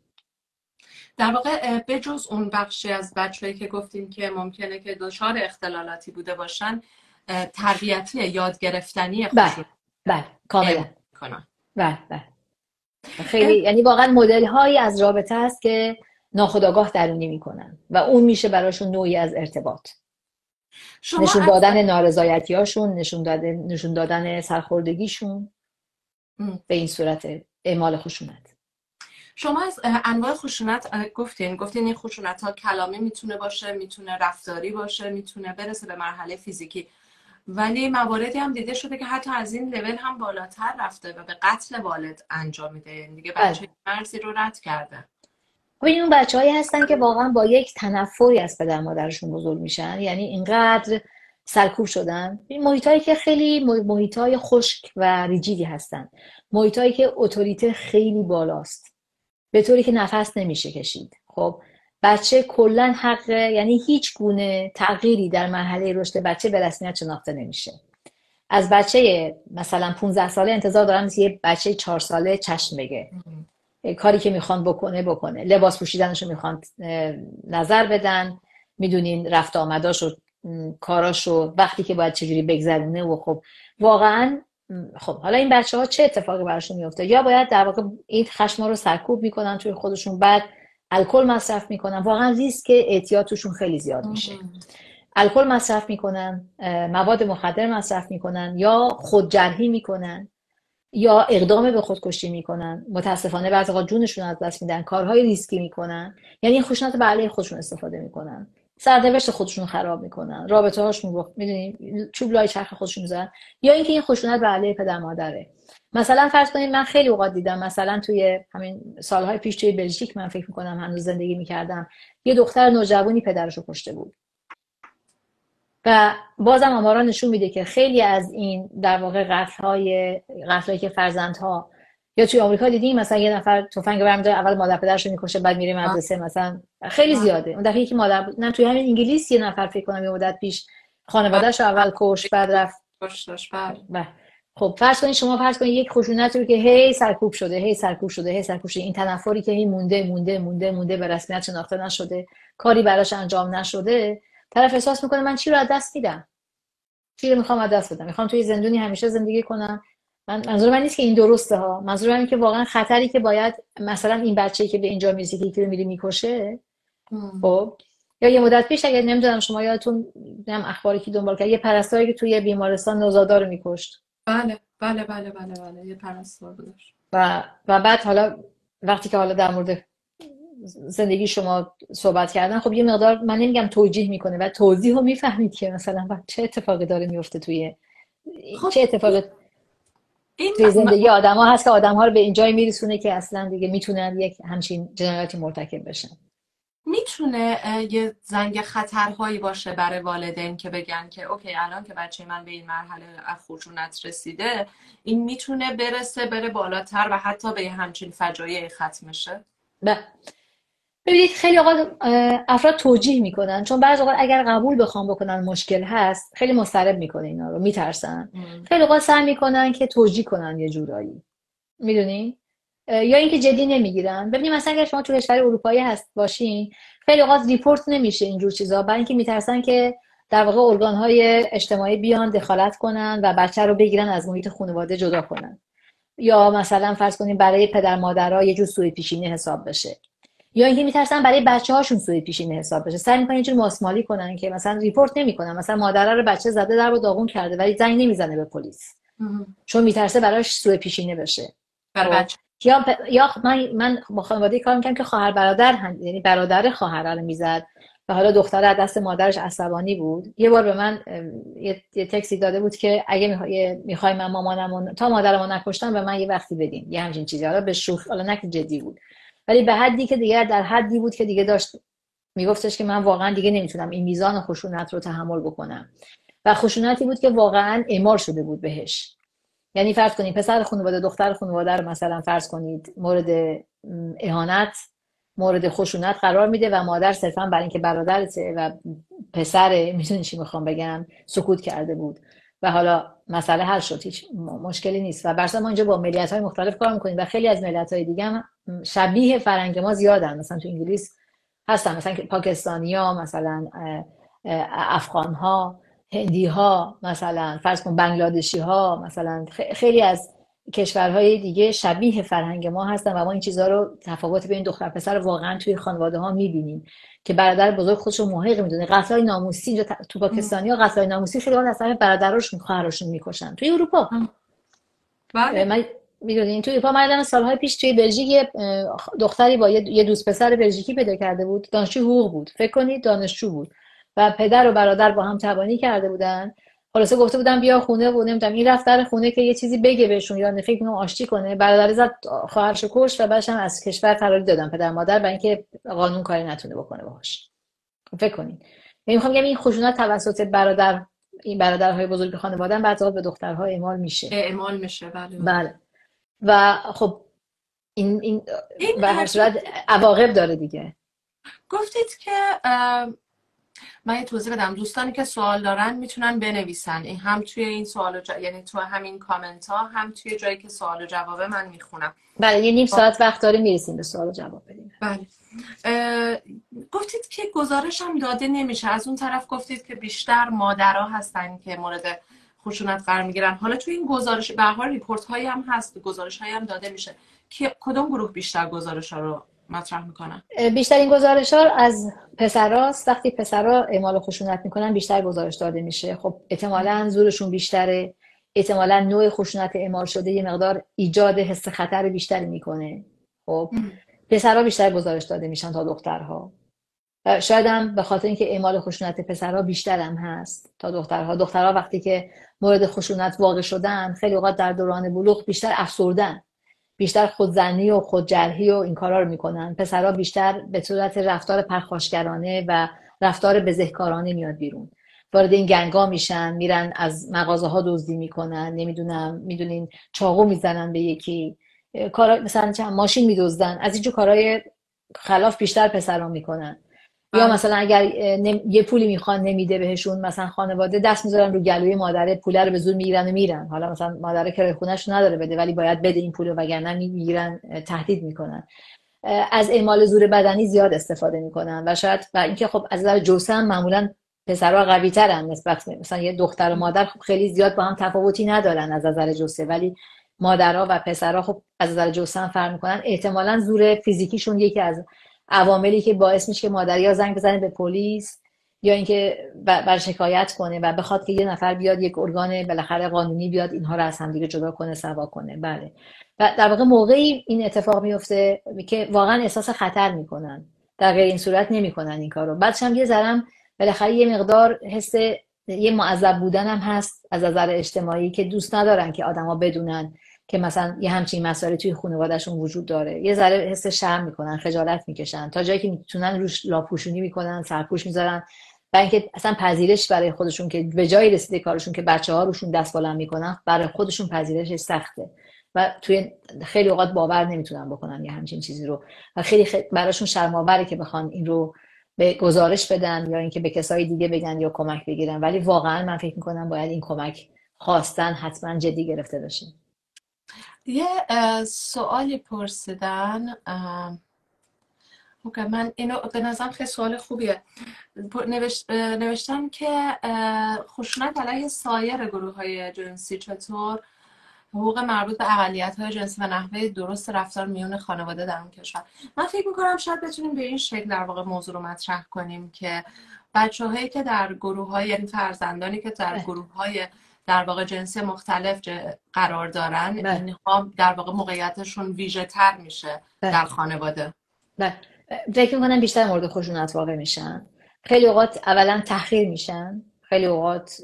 در واقع بجز اون بخشی از بچه‌ای که گفتیم که ممکنه که دچار اختلالاتی بوده باشن، تربیتی یاد گرفتنی خشونت بله کاملا کنن. بله خیلی، یعنی واقعا مدل هایی از رابطه است که ناخودآگاه درونی میکنن و اون میشه براشون نوعی از ارتباط، نشون دادن نارضایتیاشون، نشون دادن سرخوردگیشون به این صورت اعمال خشونت. شما از انواع خشونت گفتین این خشونت ها کلامی میتونه باشه، میتونه رفتاری باشه، میتونه برسه به مرحله فیزیکی، ولی مواردی هم دیده شده که حتی از این لول هم بالاتر رفته و به قتل والد انجام میده. دیگه بچه مرزی رو رد کرده. این اون بچه‌هایی هستن که واقعا با یک تنفری از پدر مادرشون بزرگ میشن، یعنی اینقدر سرکوب شدن. این محیطایی که خیلی محیطای خشک و ریجیدی هستن، محیطایی که اتوریته خیلی بالاست، به طوری که نفس نمیشه کشید. خب بچه کلا حق، یعنی هیچ گونه تغییری در مرحله رشد بچه به رسمیت شناخته نمیشه. از بچه مثلا 15 ساله انتظار دارم یه بچه 4 ساله چشم بگه، کاری که میخوان بکنه، لباس پوشیدنشو میخوان نظر بدن، میدونین رفت آمداشو، کاراشو، وقتی که باید چجوری بگذرونه. و خب واقعا خب حالا این بچه‌ها چه اتفاقی براشون میفته؟ یا باید در واقع این خشما رو سرکوب میکنن توی خودشون، بعد الکل مصرف میکنن، واقعا ریسک اعتیاد توشون خیلی زیاد میشه. الکل مصرف میکنن، مواد مخدر مصرف میکنن، یا خودجرحی میکنن، یا اقدام به خودکشی میکنن، متاسفانه بعضی وقتا جونشون از دست میدن، کارهای ریسکی میکنن، یعنی این خشونت به علیه خودشون استفاده میکنن، سرنوشت خودشون خراب میکنن، رابطه هاشون رو میدونید چوب لای چرخ خودشون میذارن. یا اینکه این خشونت به علیه پدر مادره. مثلا فرض کنید من خیلی اوقات دیدم، مثلا توی همین سالهای پیش توی بلژیک، من فکر میکنم هنوز زندگی میکردم، یه دختر نوجوانی پدرشو کشته بود و بازم آمارا نشون میده که خیلی از این در واقع قتلایی که فرزندها، یا توی آمریکا دیدیم مثلا یه نفر تفنگ برمی‌داره، اول مادر پدرشو میکشه، بعد میره مدرسه، مثلا خیلی زیاده. اون دفعه که مادر، نه توی همین انگلیس یه نفر فکر کنم یه مدت پیش خانواده‌شو اول کشت، بعد رفت کشتش. خب فرض کنید یک خشونت رو که هی سرکوب شده، این تنفری که هی مونده به رسمیت شناخته نشده، کاری براش انجام نشده، طرف احساس میکنه من چی رو از دست میدم، چی رو میخوام از دست بدم، میخوام توی زندونی همیشه زندگی کنم. منظور من نیست که این درسته ها، منظور من که واقعا خطری که باید مثلا این بچه‌ای که به اینجا میرسه که یکی رو میره میکشه. خب یا یه مدت پیش اگه نمیدونم شما یادتون نم اخباری که دنبال کرد، یه پرستاری که توی بیمارستان نوزادا رو میکشت. بله یه پرستار بود. و بعد حالا وقتی که حالا در مورد زندگی شما صحبت کردن، خب یه مقدار من نمیگم توجیه میکنه و توضیح رو میفهمید که مثلا چه اتفاقی داره میفته توی چه اتفاقی توی زندگی آدم ها هست که آدم ها رو به اینجای میرسونه که اصلا دیگه میتونن یک همچین جنایاتی مرتکب بشن. میتونه یه زنگ خطرهایی باشه برای والدین که بگن که اوکی الان که بچه من به این مرحله خشونت رسیده، این میتونه بره بالاتر و حتی به همچین فجایعی ختم شه. ببینید خیلی اوقات افراد توجیه میکنن، چون بعضی اوقات اگر قبول بخوام بکنن مشکل هست، خیلی مضطرب میکنه اینا رو، میترسن. خیلی اوقات سعی میکنن که توجیه کنن یه جورایی، میدونی، یا اینکه جدی نمیگیرن. ببینید مثلا اگر شما تو کشور اروپایی هست باشین، خیلی اوقات ریپورت نمیشه اینجور چیزا، برای اینکه میترسن که در واقع ارگان‌های اجتماعی بیان دخالت کنن و بچه رو بگیرن از محیط خانواده جدا کنن، یا مثلا فرض کنیم برای پدر مادرها یه جور سوء پیشینی حساب بشه. یا اینکه میترسن برای بچه‌هاشون سوء پیشینه حساب بشه، سعی میکنن یه جور ماسمالی کنن که مثلا ریپورت نمیکنن، مثلا مادر رو بچه زده در و داغون کرده ولی زنگ نمیزنه به پلیس چون میترسه براش سوء پیشینه بشه. برای خب بچه. یا من با خانواده کار میکنم که خواهر برادر یعنی برادر خواهر رو میزد و حالا دختر از دست مادرش عصبانی بود. یه بار به من یه تکسی داده بود که اگه میخوای من مامانمو تا مادرمو نکشتم به من یه وقتی بدین، یه همچین چیزی. حالا به شوخی، حالا نه که جدی بود ولی به حدی که دیگه در حدی بود که دیگه داشت میگفتش که من واقعا دیگه نمیتونم این میزان خشونت رو تحمل بکنم و خشونتی بود که واقعا اعمال شده بود بهش. یعنی فرض کنید پسر خانواده دختر خانواده رو مثلا فرض کنید مورد اهانت، مورد خشونت قرار میده و مادر صرفا برای اینکه برادرته و پسر، میدونی چی میخوام بگم، سکوت کرده بود و حالا مسئله حل شد، هیچ مشکلی نیست. و برسا ما اینجا با ملیت‌های مختلف کار میکنیم و خیلی از ملت‌های دیگه هم شبیه فرهنگ ما زیادن. مثلا تو انگلیس هستن، مثلا پاکستانی‌ها، مثلا افغان‌ها، هندی‌ها، مثلا فرض کن بنگلادشی‌ها، مثلا خیلی از کشورهای دیگه شبیه فرهنگ ما هستن و ما این چیزها رو، تفاوت بین دختر پسر واقعا توی خانواده ها میبینیم که برادر بزرگ خودش رو محق میدونه. قتلای ناموسی اینجا تو پاکستانی ها، قتلای ناموسی خیلی اصلا برادراشون خواهراشون میکشن. توی اروپا بله. من میدونین، توی اروپا من سالهای پیش توی بلژیک دختری با یه دوست پسر بلژیکی پیدا کرده بود، دانشجو حقوق بود، فکر کنید دانشجو بود و پدر و برادر با هم تبانی کرده بودن. خلاصه گفته بودن بیا خونه و نمیدونم این رفت در خونه که یه چیزی بگه بهشون یا فکر کنم آشتی کنه. برادر زد خواهرشو کشت و بعدش هم از کشور فراری دادن پدر مادر برای اینکه قانون کاری نتونه بکنه باهاش. فکر کنید. یعنی میخوام بگم این خشونت توسط این برادرهای بزرگ خانواده بعضی به دخترها اعمال میشه. اعمال میشه. بله. بله. و خب این این به هر صورت عواقب داره دیگه. گفتید که من یه توضیح بدم، دوستانی که سوال دارن میتونن بنویسن، این هم توی این سوال یعنی تو همین کامنت ها، هم توی جایی که سوال و جوابه من میخونم. بله یه نیم ساعت وقت داره میرسیم به سوال و جواب بدیم. بله. گفتید که گزارش هم داده نمیشه، از اون طرف گفتید که بیشتر مادرها هستن که مورد خشونت قرار میگیرن. حالا توی این گزارش به هر حال ریپورت هایی هم هست، گزارش هایی هم داده میشه که کدوم گروه بیشتر گزارش ها رو مطرح میکنن؟ بیشتر این گزارش ها از پسراست. وقتی پسرا اعمال خشونت میکنن بیشتر گزارش داده میشه. خب احتمالاً زورشون بیشتره، احتمالاً نوع خشونت اعمال شده یه مقدار ایجاد حس خطر بیشتری میکنه. خب پسرا بیشتر گزارش داده میشن تا دخترها. شاید هم به خاطر اینکه اعمال خشونت پسرها بیشتر هم هست تا دخترها. دخترها وقتی که مورد خشونت واقع شدن خیلی اوقات در دوران بلوغ بیشتر افسردن، بیشتر خودزنی و خودجرحی و این کارا رو میکنن. پسرها بیشتر به صورت رفتار پرخاشگرانه و رفتار بزهکارانه میاد بیرون، وارد این گنگا میشن، میرن از مغازه ها دزدی میکنن، نمیدونم میدونین چاقو میزنن به یکی، کارا مثلا ماشین میدزدن، از اینجور کارهای خلاف بیشتر پسرها میکنن. یا مثلا اگر یه پولی میخوان نمیده بهشون، مثلا خانواده دست میذارن رو گلوی مادر، پوله رو به زور میگیرن و میرن. حالا مثلا مادر کرایه خونه‌اش نداره بده ولی باید بده این پولو وگرنه میگیرن، تهدید میکنن. از اعمال زور بدنی زیاد استفاده میکنن و شاید و اینکه خب از نظر جسم معمولا پسرها قوی ترن نسبت مثلا یه دختر و مادر، خب خیلی زیاد با هم تفاوتی ندارن از نظر جسم، ولی مادرها و پسرها خب از نظر جسم فرق میکنن. احتمالاً زور فیزیکیشون یکی از عواملی که باعث میشه که مادر یا زنگ بزنه به پلیس یا اینکه بر شکایت کنه و بخواد که یه نفر بیاد، یک ارگان بالاخره قانونی بیاد اینها رو از هم دیگه جدا کنه، سوا کنه. بله. و در واقع موقعی این اتفاق میفته که واقعا احساس خطر میکنن، در غیر این صورت نمیکنن این کارو. بعدش هم یه ذرم بالاخره یه مقدار حس یه معذب بودن هم هست از نظر اجتماعی که دوست ندارن که آدما بدونن که مثلا یه همچین مسائلی توی خانواده‌شون وجود داره. یه ذره حس شرم میکنن، خجالت میکشن، تا جایی که میتونن روش لاپوشونی میکنن، سرپوش میذارن و اینکه اصلا پذیرش برای خودشون که به جایی رسیده کارشون که بچه‌ها روشون دست بالا میکنن، برای خودشون پذیرش سخته و توی خیلی اوقات باور نمیتونن بکنن یه همچین چیزی رو و خیلی براشون شرم‌آوره که بخوان این رو به گزارش بدن یا اینکه به کسای دیگه بگن یا کمک بگیرن. ولی واقعا من فکر میکنم باید این کمک خواستن حتما جدی گرفته بشه. یه سوالی پرسیدن، اوکی، من اینو به نظرم خیلی سوال خوبیه. نوشتن که خشونت علیه سایر گروه های جنسی چطور حقوق مربوط به اقلیت‌های جنسی و نحوه درست رفتار میون خانواده در اون کشور. من فکر می‌کنم شاید بتونیم به این شکل در واقع موضوع رو مطرح کنیم که بچه‌هایی که در گروه‌های، یعنی فرزندانی که در گروه‌های در واقع جنسی مختلف قرار دارن، اینها در واقع موقعیتشون ویژه‌تر میشه در خانواده. فکر می‌کنم بیشتر مورد خشونت واقع میشن. خیلی اوقات اولا تحقیر میشن، خیلی اوقات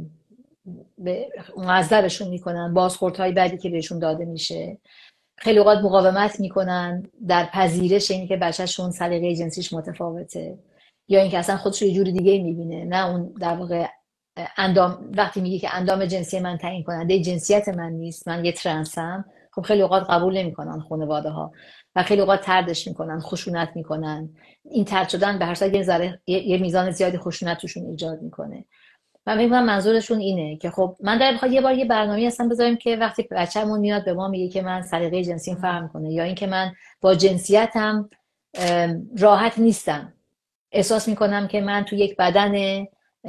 معذبشون میکنن، بازخوردهای بعدی که بهشون داده میشه، خیلی اوقات مقاومت میکنن در پذیرش اینکه بچه‌شون سلیقه جنسیش متفاوته، یا اینکه اصلا خودش رو یه جور دیگه میبینه، نه اون در واقع اندام. وقتی میگه که اندام جنسی من تعیین کننده جنسیت من نیست، من یه ترنسم، خب خیلی اوقات قبول نمیکنن خانواده ها و خیلی اوقات طردش میکنن، خشونت میکنن. این طرد شدن به هر صورت یه میزان زیادی خشونت توشون ایجاد میکنه. من میگم منظورشون اینه که خب من دارم میخوام یه بار یه برنامه‌ای اصلا بذاریم که وقتی بچه‌مون میاد به ما میگه که من سلیقه جنسیم فرق میکنه، یا اینکه من با جنسیتم راحت نیستم، احساس میکنم که من تو یک بدن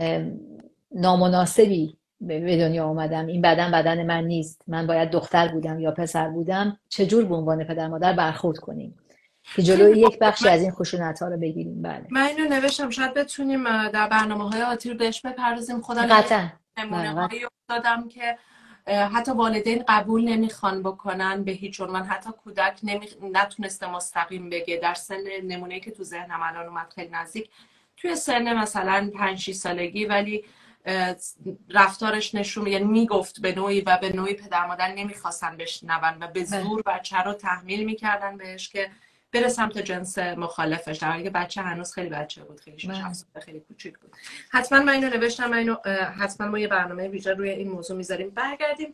نامناسبی به دنیا آمدم، این بدن من نیست، من باید دختر بودم یا پسر بودم، چجور به عنوان پدر مادر برخورد کنیم که جلوی یک بخشی از این خشونت‌ها رو بگیریم. بله من اینو نوشتم، شاید بتونیم در برنامه‌های آتی رو بهش بپردازیم. خودم قطعاً نمونه‌هایی دادم که حتی والدین قبول نمیخوان بکنن به هیچ عنوان، حتی کودک نتونسته مستقیم بگه. در سن نمونه‌ای که تو ذهنم الان اومد خیلی نزدیک، توی سن مثلا 5-6 سالگی، ولی رفتارش نشون، یعنی میگفت به نوعی و به نوعی پدر مادر نمیخواستن بشنون و به زور بچه رو تحمیل میکردن بهش که بره سمت جنس مخالفش، در حالی که بچه هنوز خیلی بچه بود، خیلی 6-7 ساله، خیلی کوچیک بود. حتما من اینو نوشتم، حتما ما یه برنامه ویژه روی این موضوع میذاریم. برگردیم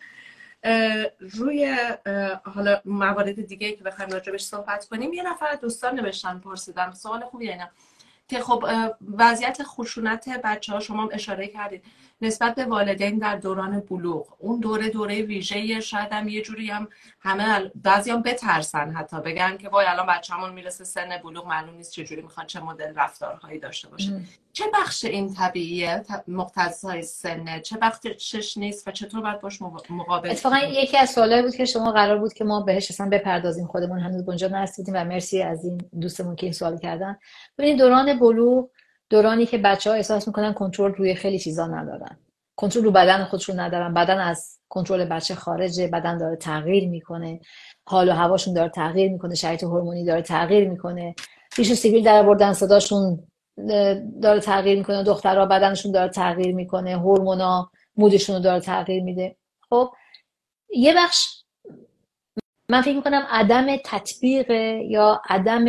روی حالا موارد دیگه که بخوایم راجبش صحبت کنیم. یه نفر دوستان نوشتن، پرسیدن، سوال خوبیه اینا، که خب وضعیت خشونت بچه‌ها شما اشاره کردید نسبت به والدین در دوران بلوغ، اون دوره ویژه‌ای، شاید هم یه جوری هم همه بعضیام بترسن، حتی بگن که وای الان بچه‌مون میرسه سن بلوغ، معلوم نیست چه جوری میخواد چه مدل رفتارهایی داشته باشه. چه بخش این طبیعیه، مقتضای سنه، چه بخشش نیست و چطور باید باش مقابله؟ اتفاقا یکی از سوالایی بود که شما قرار بود که ما بهش اصلا بپردازیم، خودمون هنوز به اونجا نرسیدیم و مرسی از این دوستمون که این سوال کردن. ببینید دوران بلوغ دورانی که بچه‌ها احساس میکنن کنترل روی خیلی چیزا ندارن، کنترل رو بدن خودشون ندارن، بدن از کنترل بچه خارجه، بدن داره تغییر میکنه، حال و هواشون داره تغییر میکنه، شرایط هورمونی داره تغییر میکنه، ریش سیبیل در آوردن، صداشون داره تغییر میکنه، دخترها بدنشون داره تغییر میکنه، هورمونا مودشون رو داره تغییر میده. خب یه بخش من فکر میکنم عدم تطبیق یا عدم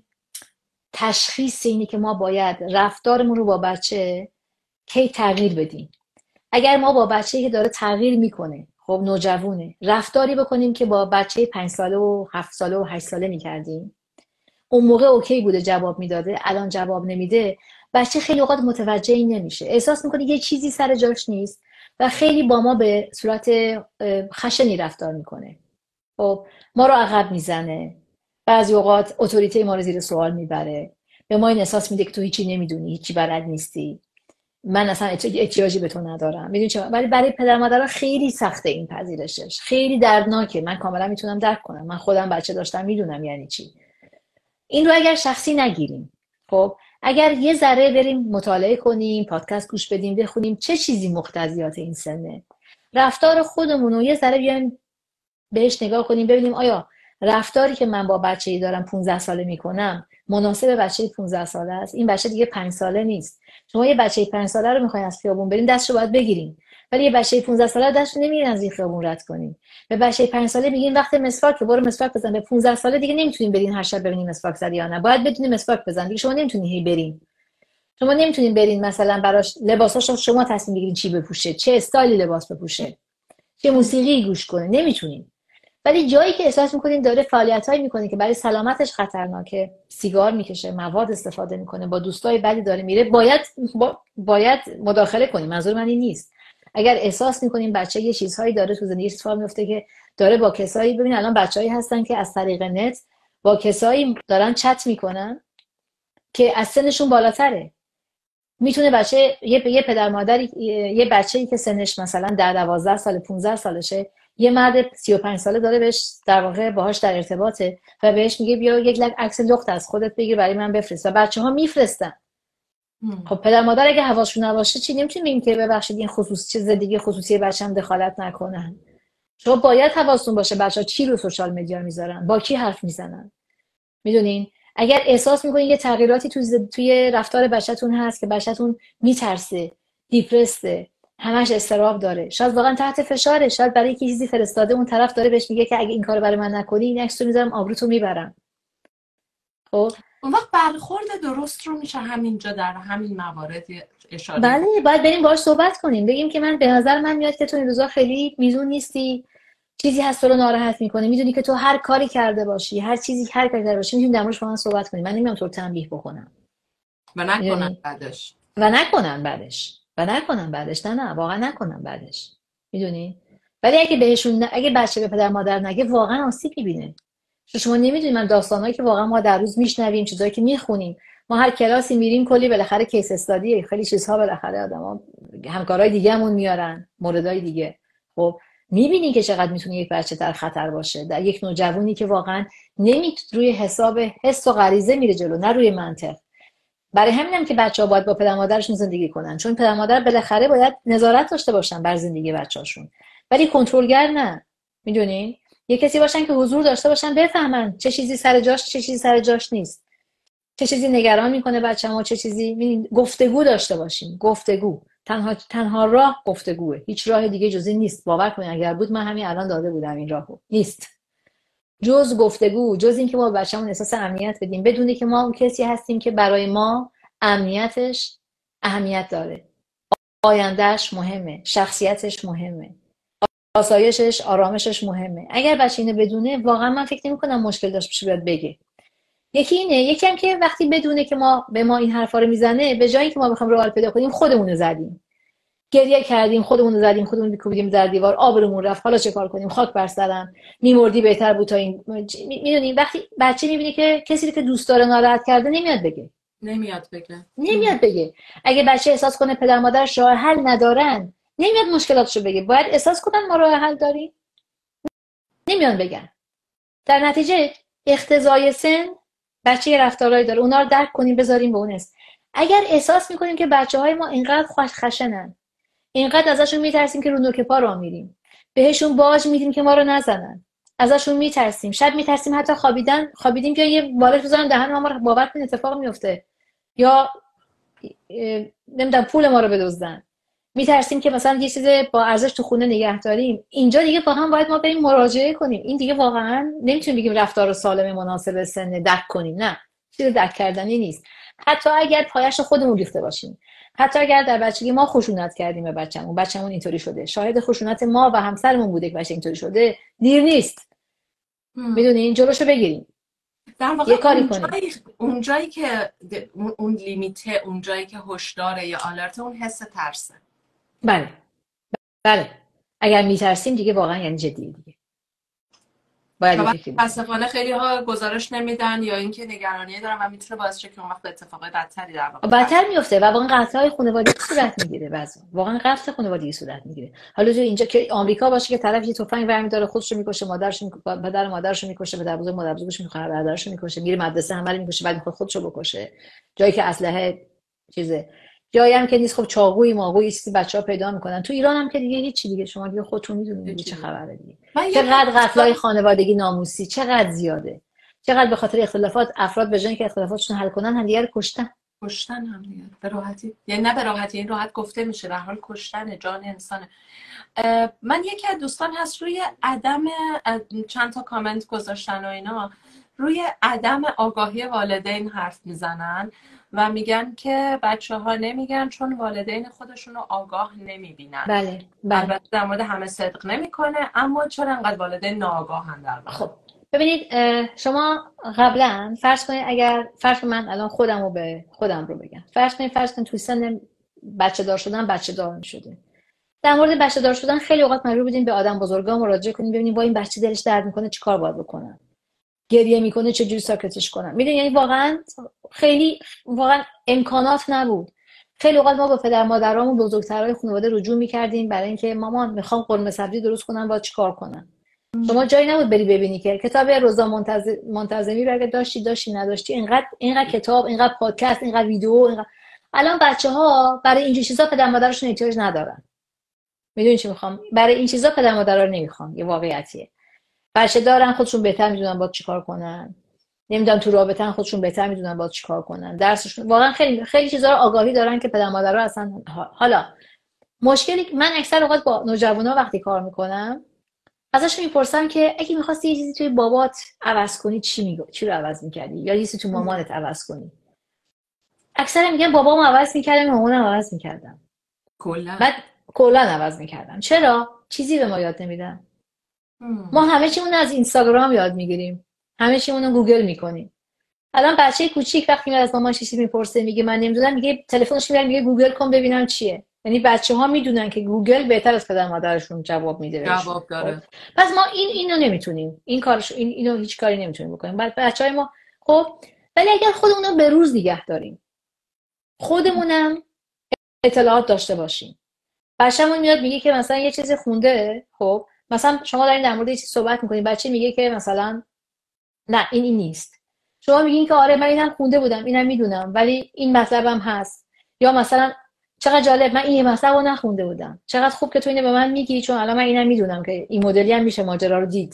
تشخیص اینه که ما باید رفتارمون رو با بچه کی تغییر بدیم. اگر ما با بچه‌ای که داره تغییر میکنه، خب نوجوانه، رفتاری بکنیم که با بچه 5 ساله و 7 ساله و 8 ساله میکردیم، اون موقع اوکی بوده، جواب میداده، الان جواب نمیده، بچه خیلی اوقات متوجه این نمیشه، احساس میکنه یه چیزی سر جاش نیست و خیلی با ما به صورت خشنی رفتار میکنه. خب ما رو عقب میزنه، بعضی اوقات اتوریته ما رو زیر سوال میبره، به ما این احساس میده که تو هیچی نمیدونی، هیچی بلد نیستی، من اصلا احتیاجی به تو ندارم. میدونی چرا؟ ولی برای پدر مادرها خیلی سخته این پذیرشش، خیلی دردناکه. من کاملا میتونم درک کنم، من خودم بچه داشتم، میدونم یعنی چی. این رو اگر شخصی نگیریم، خب اگر یه ذره بریم مطالعه کنیم، پادکست گوش بدیم، بخونیم چه چیزی مقتضیات این سنه، رفتار خودمون رو یه ذره بیایم بهش نگاه کنیم، ببینیم آیا رفتاری که من با بچه‌ای دارم 15 ساله میکنم مناسب بچه 15 ساله است. این بچه دیگه 5 ساله نیست. شما یه بچه 5 ساله رو میخواین از خیابون برین، دستشو باید بگیرین، ولی یه بچه 15 ساله دستشو نمیگیرین از این خیابون رد کنین. به بچه 5 ساله میگین وقت مسواک برو مسواک بزن. به 15 ساله دیگه نمیتونین برین هر شب ببینین مسواک زدی یا نه، باید بدونین مسواک بزن. دیگه شما نمیتونین هی برین، شما نمیتونین برین مثلا براش لباساشو شما تصمیم بگیرین چی بپوشه، چه استایلی لباس بپوشه، چه موسیقی گوش کنه، نمیتونین. ولی جایی که احساس میکنین داره فعالیتایی میکنه که برای سلامتش خطرناکه، سیگار میکشه، مواد استفاده میکنه، با دوستای بدی داره میره، باید مداخله کنیم. منظور من این نیست. اگر احساس میکنین بچه یه چیزهایی داره تو زندگیش اتفاق میفته که داره با کسایی، ببین الان بچه‌ای هستن که از طریق نت با کسایی دارن چت میکنن که از سنشون بالاتره. میتونه بچه یه پدر مادری یه بچه‌ای که سنش مثلا 10 12 سال 15 سالشه یه مرد 35 ساله داره بهش در واقع باهاش در ارتباطه و بهش میگه بیا یک عکس لخت از خودت بگیر برای من بفرست و بچه‌ها میفرستن. خب پدر مادر اگه حواسشون نباشه چی نمیتونیم بگیم که ببخشید این خصوصی چه زندگی خصوصی بچه‌م دخالت نکنن. شما باید حواستون باشه بچه‌ها چی رو سوشال مدیا میذارن، با کی حرف میزنن. میدونین اگر احساس میکنین یه تغییراتی توی رفتار بچه‌تون هست که بچه‌تون میترسه، دیپرسته، همش اضطراب داره، شاید واقعا تحت فشاره، شاید برای یکی چیزی فرستاده اون طرف داره بهش میگه که اگه این کارو برای من نکنی این عکسو میذارم آبروتو میبرم. خب اون وقت برخورد درست رو میشه همینجا در همین موارد اشاره بله باید بریم باهاش صحبت کنیم، بگیم که من به نظر من میاد که تو این روزا خیلی میزون نیستی، چیزی هست تو رو ناراحت میکنه، میدونی که تو هر کاری کرده باشی، هر چیزی هر کاری کرده باشی میتونی در موردش با من صحبت کنیم، من نمیام تو رو تنبیه بکنم و نکنن بعدش نه واقعا نکنن بعدش. میدونی ولی اگه بهشون اگه بچه به پدر مادر نگه واقعا آسیب میبینه. شما نمیدونید من داستانایی که واقعا ما در روز میشنویم، چیزایی که میخونیم، ما هر کلاسی میریم کلی بالاخره کیس استادی خیلی چیزها بالاخره آدما همکارای دیگه‌مون میارن موردای دیگه. خب میبینین که چقدر میتونه یک بچه در خطر باشه، در یک نوجوانی که واقعا روی حساب حس و غریزه میره جلو، نه روی منطق. برای همینم که بچه‌ها باید با پدر مادرشون زندگی کنن، چون پدر مادر بالاخره باید نظارت داشته باشن بر زندگی بچه‌هاشون، ولی کنترلگر نه. میدونین یه کسی باشن که حضور داشته باشن، بفهمن چه چیزی سر جاش چه چیزی سر جاش نیست، چه چیزی نگران میکنه بچه‌مو، چه چیزی. گفتگو داشته باشیم، گفتگو تنها راه گفتگوه، هیچ راه دیگه جز این نیست. باور کنید اگر بود من همین الان داده بودم این راهو. نیست جز گفتگو، جز اینکه ما به بچه‌مون احساس امنیت بدیم، بدونی که ما اون کسی هستیم که برای ما امنیتش اهمیت داره، آیندهش مهمه، شخصیتش مهمه، آسایشش آرامشش مهمه. اگر بچه اینو بدونه واقعا من فکر نمی‌کنم مشکل داشته باشه بیاد بگه. یکی اینه، یکی هم که وقتی بدونه که ما به ما این حرفا رو میزنه، به جایی که ما بخوام راه پیدا کنیم خودمون رو زدیم، گریه کردیم، خودمون رو زدیم، خودمون کوبیدیم در دیوار، آبرومون رفت، حالا چه کار کنیم، خاک بر سرم، میمردی بهتر بود تا این. میدونیم وقتی بچه میبینه که کسی که دوست داره ناراحت کرده نمیاد بگه. اگه بچه احساس کنه پدر مادرش راه حل ندارن، نمیاد مشکلاتشو بگه. باید احساس کنن ما راه حل داریم، نمیان بگن. در نتیجه اقتضای سن بچه یه رفتارهایی داره، اونا رو درک کنیم، بذاریم به اون است. اگر احساس میکنیم که بچه‌های ما اینقدر خشنن، اینقدر ازشون میترسیم که رو نوک پا راه میریم، بهشون باج میدیم که ما رو نزنن، ازشون میترسیم، شب میترسیم حتی خوابیدیم یا یه بالش بزنن دهن ما رو، باور کن اتفاق میفته، یا نمیدونم پول ما رو بدزدن، میترسیم که مثلا یه چیز با ارزش تو خونه نگه داریم، اینجا دیگه واقعا باید ما بریم مراجعه کنیم. این دیگه واقعا نمیتونیم بگیم رفتار سالم مناسب سن درک کنیم، نه، چیز درک کردنی نیست. حتی اگر پایش خودمون ریخته باشیم، حتی اگر در بچگی ما خشونت کردیم به بچه‌مون اینطوری شده، شاهد خشونت ما و همسرمون بوده که بچه اینطوری شده، دیر نیست. میدونین جلوشو بگیریم، در واقع یه کاری کنیم. اونجایی که اون لیمیته، اونجایی که هشدار یا آلرت، اون حس ترسه. بله اگر میترسیم دیگه واقعا یعنی جدیه دیگه. باید متاسفانه خیلی ها گزارش نمیدن یا اینکه نگرانی دارن و میتونه باعث شه که اون وقت به اتفاقای بدتری در واقع بدتر میفته و واقعا قتل‌های خانوادگی صورت میگیره. واقعا قتل خانوادگی صورت میگیره. حالا جو اینجا که آمریکا باشه که طرف یه تفنگ برمی داره، خودش رو میکشه، پدر مادرش رو میکشه، پدر بزرگ مادر بزرگش میخوره، برادرش رو میکشه، میره مدرسه همه رو میکشه، بعد میخواد خودش رو بکشه، جایی که اسلحه چیزه، جایی هم که نیست. خب چاقوی ماقوی چیزی بچه‌ها پیدا میکنن. تو ایران هم که دیگه هیچی دیگه، شما دیگه خودتون میدونید چه خبره دیگه. چقدر قتل‌های خانوادگی ناموسی چقدر زیاده، چقدر به خاطر اختلافات افراد به جای اینکه اختلافاتشون حل کنن همدیگه رو کشتن هم دیگه به راحتی، یعنی نه به راحتی، این راحت گفته میشه، در حال کشتن جان انسانه. من یکی از دوستان هست روی عدم، چند تا کامنت گذاشتن و اینا، روی عدم آگاهی والدین حرف میزنن و میگن که بچه‌ها نمیگن چون والدین خودشون رو آگاه نمیبینن. بله. البته در مورد همه صدق نمیکنه، اما چرا انقدر والدین ناآگاهن در واقع؟ خب ببینید، شما قبلا فرض کنید من الان خودم رو بگم، فرض کنید توی سن بچه دار شدن بچه دار می‌شده. در مورد بچه دار شدن خیلی اوقات مجبور بودیم به آدم بزرگا مراجعه کنیم، ببینیم با این بچه دلش درد میکنه چیکار باید بکنن، گریه میکنه چه جوری ساکتش کنن. میدونید یعنی واقعا امکانات نبود. خیلی اوقات ما با پدر مادرامون بزرگترهای خانواده رجوع میکردیم برای اینکه مامان میخوام قرمه سبزی درست کنم، باید چیکار کنم؟ شما جایی نبود بری ببینی که کتاب رضا منتظمی رو اگه داشتی نداشتی، اینقدر کتاب، اینقدر پادکست، اینقدر ویدیو، الان بچه‌ها برای این چیزا پدر مادرشون احتیاج ندارن. میدونی چی میخوام؟ برای این چیزا پدر مادرها رو نمیخوان. یه واقعیتیه. بچه دارن، خودشون بهتر میدونن باید چیکار کنن. نمیدونم تو رابطه‌ن، خودشون بهتر میدونن باید چیکار کنن. درسشون واقعا خیلی خیلی چیزا رو آگاهی دارن که پدر مادرها اصلا. حالا مشکلی من اکثر اوقات با نوجوانا وقتی کار میکنم ازشون میپرسم که اگه می‌خواستی یه چیزی توی بابات عوض کنی چی رو عوض می‌کردی، یا یه چیزی تو مامانت عوض کنی؟ اکثرا میگن بابامو عوض می‌کردم، مامانم عوض می‌کردم. بعد کلا عوض می‌کردم. چرا؟ چیزی به ما یاد نمیدن. ما همه چیمون از اینستاگرام یاد می‌گیریم. همه چیمون رو گوگل می‌کنیم. الان بچه کوچیک وقتی از مامانش چیزی میپرسه میگه من نمیدونم، میگه تلفنش میبره میگه گوگل کن ببینم چیه. یعنی بچه‌ها میدونن که گوگل بهتر از پدر مادرشون جواب میده بهشون. جواب داره. پس ما اینو نمیتونیم، اینو هیچ کاری نمیتونیم بکنیم. بعد بچهای ما خب، ولی اگر خودمون رو به روز نگه داریم، خودمونم اطلاعات داشته باشیم. بچه‌مون میاد میگه که مثلا یه چیزی خونده، خب مثلا شما دارین در مورد یه چیز صحبت می‌کنید، بچه میگه که مثلا نه این نیست. شما میگین که آره من اینم خونده بودم، اینم میدونم، ولی این مطلبم هست. یا مثلا چقدر جالب، من این مطلب رو نخونده بودم، چقدر خوب که تو اینو به من میگی، چون الان من اینم میدونم که این مدلی هم میشه ماجرا رو دید.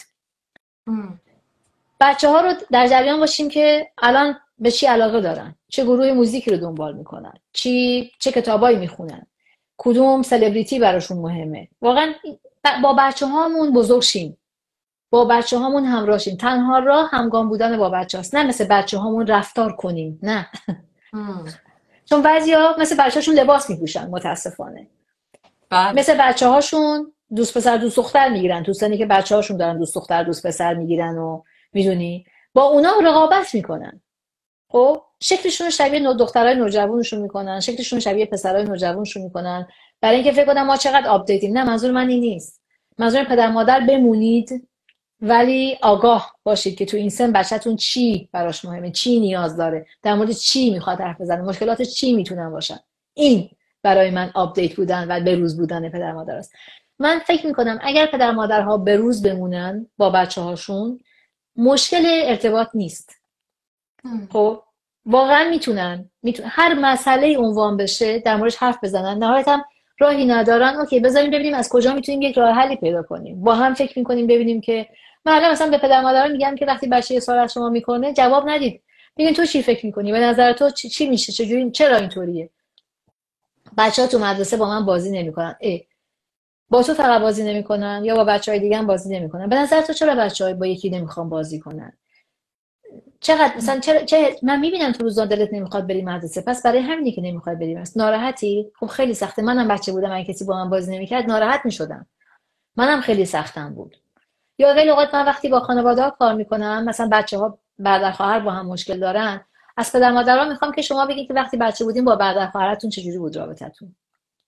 بچه‌ها رو در جریان باشیم که الان به چی علاقه دارن، چه گروه موزیکی رو دنبال میکنن، چه کتابایی میخونن، کدوم سلبریتی براشون مهمه. واقعا با بچه‌هامون بزرگ شیم، با بچه‌هامون همراه شیم. تنها راه همگام بودن با بچه‌هاست، نه مثل بچه‌هامون رفتار کنیم، نه. چون بعضیا مثل بچه‌هاشون لباس میپوشن متاسفانه. مثل بچه‌هاشون دوست پسر دوست دختر میگیرن، تو سنی که بچه‌هاشون دارن دوست دختر دوست پسر میگیرن و میدونی با اونا رقابت میکنن. خب شکلشون شبیه دخترای نوجوانشون میکنن، شکلشون شبیه پسرای نوجوانشون میکنن، برای اینکه فکر کنن ما چقدر آپدیتیم. نه، منظور من این نیست. منظور پدر مادر بمونید ولی آگاه باشید که تو این سن بچه‌تون چی براش مهمه، چی نیاز داره، در مورد چی میخواد حرف بزنه، مشکلات چی میتونن باشن. این برای من آپدیت بودن و به روز بودن پدر مادر است. من فکر میکنم اگر پدر مادرها به روز بمونن با بچه‌هاشون، مشکل ارتباط نیست. خب واقعا میتونن هر مسئله عنوان بشه در موردش حرف بزنن. نهایتا راهی ندارن، اوکی بذاریم ببینیم از کجا میتونیم یک راه حلی پیدا کنیم. با هم فکر میکنیم ببینیم که من مثلا به پدر مادران میگم که وقتی بچه یه سوال از شما میکنه جواب ندید، ببین تو چی فکر میکنی، به نظر تو چی میشه، چجوری، چرا اینطوریه. بچه‌ها تو مدرسه با من بازی نمیکنن، با تو فقط بازی نمیکنن یا با بچهای دیگه هم بازی نمیکنن، به نظر تو چرا بچه‌ها با یکی نمیخوان بازی کنن؟ چقدر مثلا چرا من میبینم تو روزا دلت نمیخواد بری مدرسه، پس برای همینی که نمیخواد بری مدرسه. ناراحتی؟ خب خیلی سخته. منم بچه بودم اگه کسی با من بازی نمیکرد ناراحت میشدم، منم خیلی سختم بود. یا خیلی اوقات من وقتی با خانواده‌ها کار میکنم، مثلا بچه‌ها برادر خواهر با هم مشکل دارن، از پدر مادرها میخوام که شما بگید که وقتی بچه بودین با برادر خواهرتون چجوری بود رابطتون،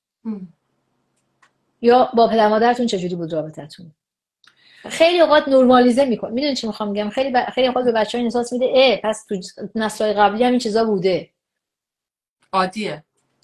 یا با پدر مادرتون چجوری بود رابطتون. خیلی اوقات نورمالیزه میکنه. میدونی چی میخوام بگم؟ خیلی اوقات به بچه‌ها این احساس میده پس تو نسل‌های قبلی هم این چیزا بوده، عادیه.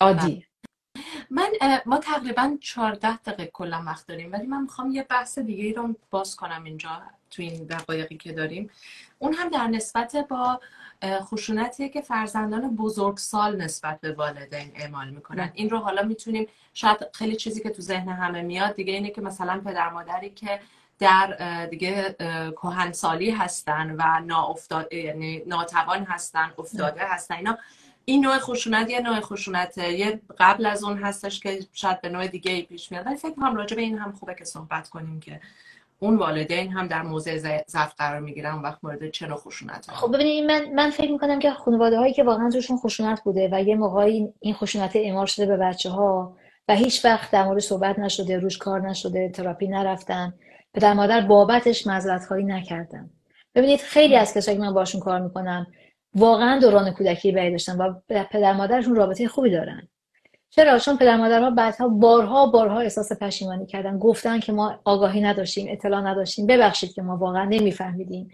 ما تقریبا 14 دقیقه کلا وقت داریم، ولی من میخوام یه بحث دیگه ای رو باز کنم اینجا تو این دقایقی که داریم. اون هم در نسبت با خشونتی که فرزندان بزرگسال نسبت به والدین اعمال میکنن. این رو حالا میتونیم، شاید خیلی چیزی که تو ذهن همه میاد دیگه اینه که مثلا پدر مادری که در دیگه کهنسالی هستن و یعنی ناتوان هستن، افتاده هستن، اینا این نوع خشونت یه نوع خشونته، یه قبل از اون هستش که شاید به نوع دیگه ای پیش میاد. ولی فکر کنم راجع به این هم خوبه که صحبت کنیم که اون والدین هم در موضع ضعف قرار میگیرن اون وقت مورد چه نوع خشونت. خب ببینید من فکر میکنم که خانواده هایی که واقعا توشون خشونت بوده و یه موقعی این خشونت اعمال شده به بچه‌ها و هیچ وقت در مورد صحبت نشده، روش کار نشده، تراپی نرفتن، پدر مادر بابتش معذرت خواهی نکردن. ببینید خیلی از کسایی که من باشون کار میکنم واقعا دوران کودکی بعید داشتن و پدر مادرشون رابطه خوبی دارن. چرا؟ چون پدر مادرها بعدها بارها احساس پشیمانی کردن، گفتن که ما آگاهی نداشتیم، اطلاع نداشتیم، ببخشید که ما واقعا نمیفهمیدیم.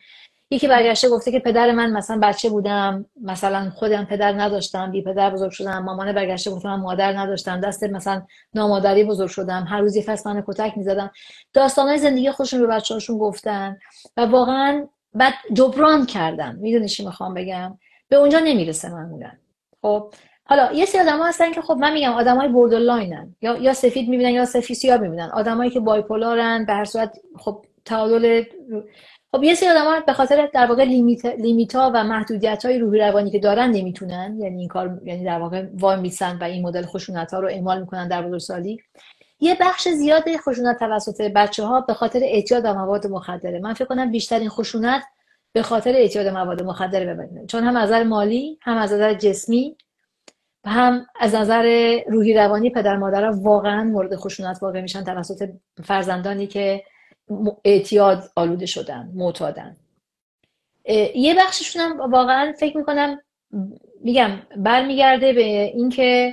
یکی برگشته گفته که پدر من مثلا بچه بودم، مثلا خودم پدر نداشتم، بی پدر بزرگ شدم. مامان برگشته گفته من مادر نداشتم، دست مثلا نامادری بزرگ شدم، هر روز یه فصل من کتک میزدم. داستانای زندگی خودشون به بچه‌هاشون گفتن و واقعا بعد جبران کردن. میدونی چی میخوام بگم؟ به اونجا نمیرسه معمولا. خب حالا یه سری آدم‌ها هستن که خب من میگم آدمای بوردرلاینن، یا سفید میبینن یا سفید سیاه میبینن، آدمایی که بایپولارن، به هر صورت خب تعادل. خب یه سری آدم‌ها به خاطر در واقع لیمیت‌ها و محدودیت‌های روحی روانی که دارن نمیتونن، یعنی این کار، یعنی در واقع وای میسن و این مدل خشونت‌ها رو اعمال میکنن در بزرگسالی. یه بخش زیاد خشونت توسط بچه‌ها به خاطر اعتیاد به مواد مخدره. من فکر کنم بیشترین خشونت به خاطر اعتیاد مواد مخدره ببینه، چون هم از نظر مالی، هم از نظر جسمی و هم از نظر روحی روانی پدر مادرها واقعا مورد خشونت واقع میشن توسط فرزندانی که اعتیاد آلوده شدن، معتادن. یه بخششون هم واقعا فکر میکنم، میگم برمیگرده به اینکه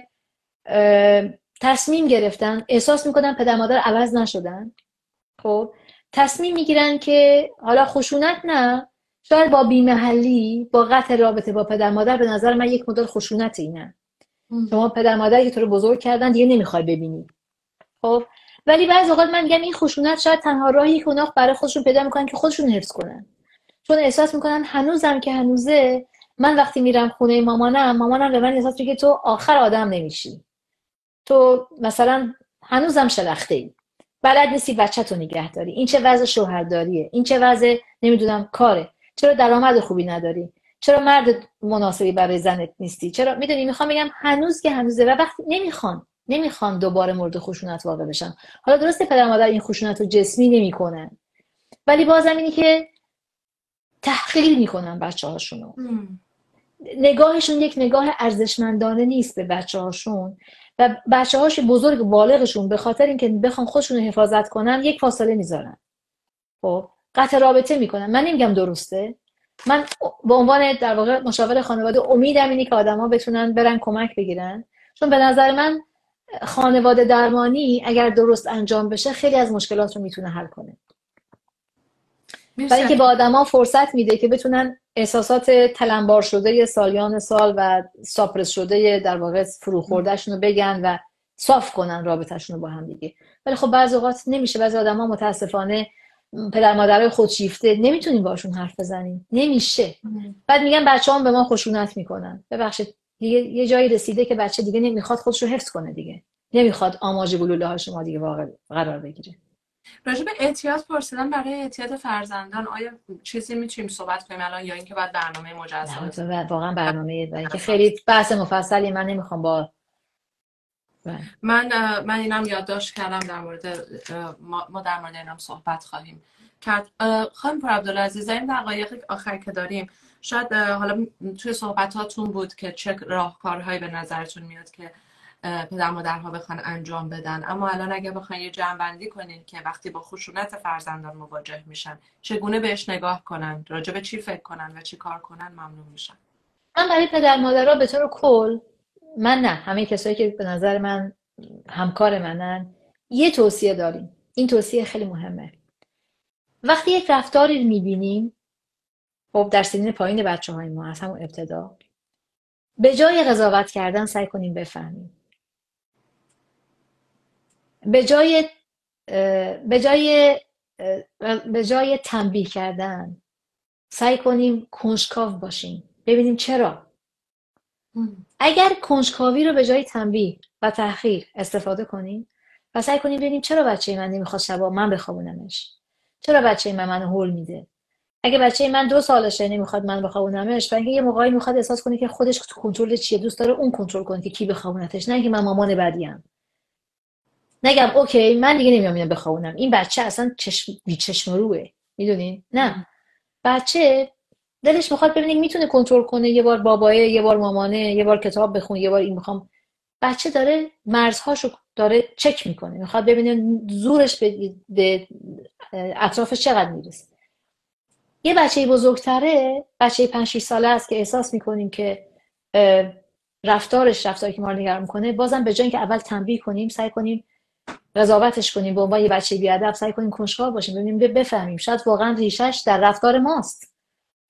تصمیم گرفتن، احساس میکنن پدر مادر عوض نشدن. خب تصمیم میگیرن که حالا خشونت نه، شاید با بیمحلی، با قطع رابطه با پدر مادر، به نظر من یک مدل خشونت اینه. شما پدر مادری که تو رو بزرگ کردن دیگه نمیخوای ببینی. خب ولی بعضی اوقات من میگم این خشونت شاید تنها راهی که اونا برای خودشون پیدا میکنن که خودشون حفظ کنن، چون احساس میکنن هنوزم که هنوزه، من وقتی میرم خونه مامانم به من احساس میگه تو آخر آدم نمیشی، تو مثلا هنوزم شلخته ای، بلد نیستی بچه‌تو نگه داری، این چه وضع شوهرداریه، این چه وضع نمیدونم کاره، چرا درآمد خوبی نداری، چرا مرد مناسبی برای زنت نیستی، چرا. میدونی میخوام بگم هنوز که هنوزه و وقتی نمیخوان دوباره مورد خشونت واقع بشن. حالا درسته پدر مادر این خشونت رو جسمی نمیکنن، ولی بازم اینی که تحقیر میکنن بچه‌هاشونو. نگاهشون یک نگاه ارزشمندانه نیست به بچه‌هاشون و بچه‌هاش بزرگ بالغشون به خاطر اینکه بخوان خودشون رو حفاظت کنن یک فاصله میذارن. خب قطع رابطه میکنن. من نمیگم درسته، من به عنوان در واقع مشاور خانواده امیدم اینه که آدما بتونن برن کمک بگیرن، چون به نظر من خانواده درمانی اگر درست انجام بشه خیلی از مشکلات رو میتونه حل کنه. برای اینکه به آدما فرصت میده که بتونن احساسات تلمبار شده سالیان سال و ساپرس شده در واقع فروخوردهشون رو بگن و صاف کنن رابطهشون رو با هم دیگه. ولی خب بعضی اوقات نمیشه. بعضی آدما متاسفانه پدر مادرای خودشیفته نمیتونیم باشون حرف بزنیم، نمیشه. بعد میگن بچه‌هام به ما خشونت میکنن. ببخشید دیگه یه جایی رسیده که بچه دیگه نمیخواد خودش رو حفظ کنه، دیگه نمیخواد آماج گلوله ها شما دیگه واقعا قرار بگیره. راجع به اعتیاد پرسیدم، برای اعتیاد فرزندان آیا چیزی میتونیم صحبت کنیم الان یا اینکه بعد برنامه مجزا؟ واقعا برنامه برای اینکه خیلی بحث مفصلی من نمیخوام با من اینم یادداشت کردم در مورد ما در مورد اینم صحبت خواهیم کرد. خانم پرعبدالعزیز، این دقایق آخر که داریم، شاید حالا توی صحبتاتون بود که چه راهکارهایی به نظرتون میاد که پدر مادرها بخوان انجام بدن، اما الان اگه بخواین یه جمع‌بندی کنین که وقتی با خشونت فرزندان مواجه میشن چگونه بهش نگاه کنن، راجع به چی فکر کنن و چی کار کنن، ممنون میشم. من برای پدر مادرها به طور کل، من نه، همه کسایی که به نظر من همکار منن، یه توصیه داریم. این توصیه خیلی مهمه. وقتی یک رفتاری رو میبینیم، خب در سنین پایین بچه‌های ما از همون ابتدا، به جای قضاوت کردن سعی کنیم بفهمیم. به جای تنبیه کردن سعی کنیم کنجکاو باشیم، ببینیم چرا. اگر کنجکاوی رو به جای تنبیه و تحقیر استفاده کنیم و سعی کنیم ببینیم چرا بچه من نمیخواد شبا من بخوابونمش، چرا بچه من منو هول میده، اگه بچه من 2 سالشه نمیخواد من بخوابونمش، و اینکه یه موقعی میخواد احساس کنه که خودش تو کنترل چیه، دوست داره اون کنترل کنه که کی بخوابونتش، نه اینکه من مامان بدیم. نگم اوکی من دیگه نمیام اینو بخوابونم، این بچه اصلا بی چشم روه، میدونین؟ نه، بچه دلش میخواد ببینه میتونه کنترل کنه، یه بار بابایه، یه بار مامانه، یه بار کتاب بخون، یه بار این میخوام. بچه داره مرزهاشو داره چک میکنه، میخواد ببینه زورش به اطرافش چقدر میرسه. یه بچه بزرگتره، بچه 5-6 ساله است که احساس میکنیم که رفتاری که ما رو نگران میکنه، بازم به جای اینکه اول تنبیه کنیم سعی کنیم قضاوتش کنیم، به عنوان یه بچه بیادب سعی کنیم کنجکاو باشیم، ببینیم بفهمیم شاید واقعا ریشش در رفتار ماست.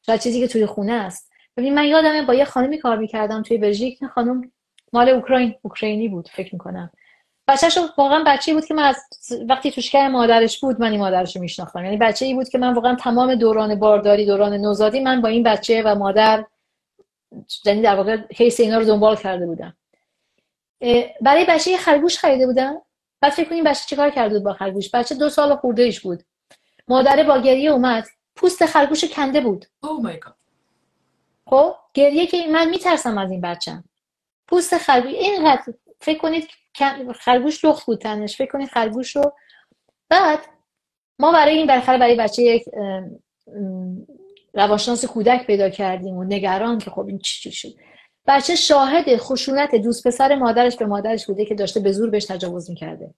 شاید چیزی که توی خونه است. ببین من یادمه با یه خانمی کار میکردم توی بلژیک. این خانم مال اوکراینی بود فکر میکنم. بچه‌ش واقعا بچه‌ای بود که من از وقتی تو شکم مادرش بود من این مادرش رو میشناختم. یعنی بچه‌ای بود که من واقعا تمام دوران بارداری، دوران نوزادی من با این بچه و مادر، یعنی در واقع کیس اینا رو دنبال کرده بودم. برای بچه یه خرگوش خریده بودم. بعد فکر کنیم بچه چیکار کرده بود با خرگوش. بچه 2 سال خورده ایش بود. مادره با گریه اومد پوست خرگوش کنده بود. او مای گاد. خب گریه که من میترسم از این بچه‌م. پوست خرگوش اینقدر فکر کنید خرگوش لخت بود تنش. فکر کنید خرگوش رو. بعد ما برای این برای بچه یک روانشناس کودک پیدا کردیم و نگران که خب این چی شد. بچه شاهد خشونت دوست پسر مادرش به مادرش بوده که داشته به زور بهش تجاوز میکرده.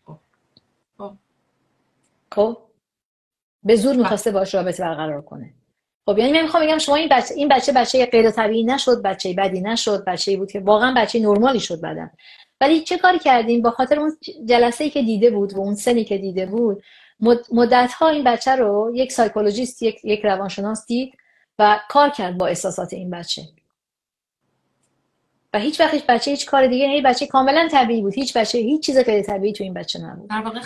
خب به زور میخواسته باش رابطه برقرار کنه. خب یعنی من میخوام بگم شما این بچه غیر طبیعی نشد، بچه بدی نشد، بچه‌ای بود که واقعا بچه نرمالی شد بعدن. ولی چه کاری کردیم؟ با خاطر اون جلسه‌ای که دیده بود و اون سنی که دیده بود، مدت‌ها این بچه رو یک سایکولوژیست، یک روانشناس دید و کار کرد با احساسات این بچه. و هیچ وقت هیچ کار دیگه، این بچه کاملا طبیعی بود. هیچ چیز غیر طبیعی تو این بچه نبود. در واقع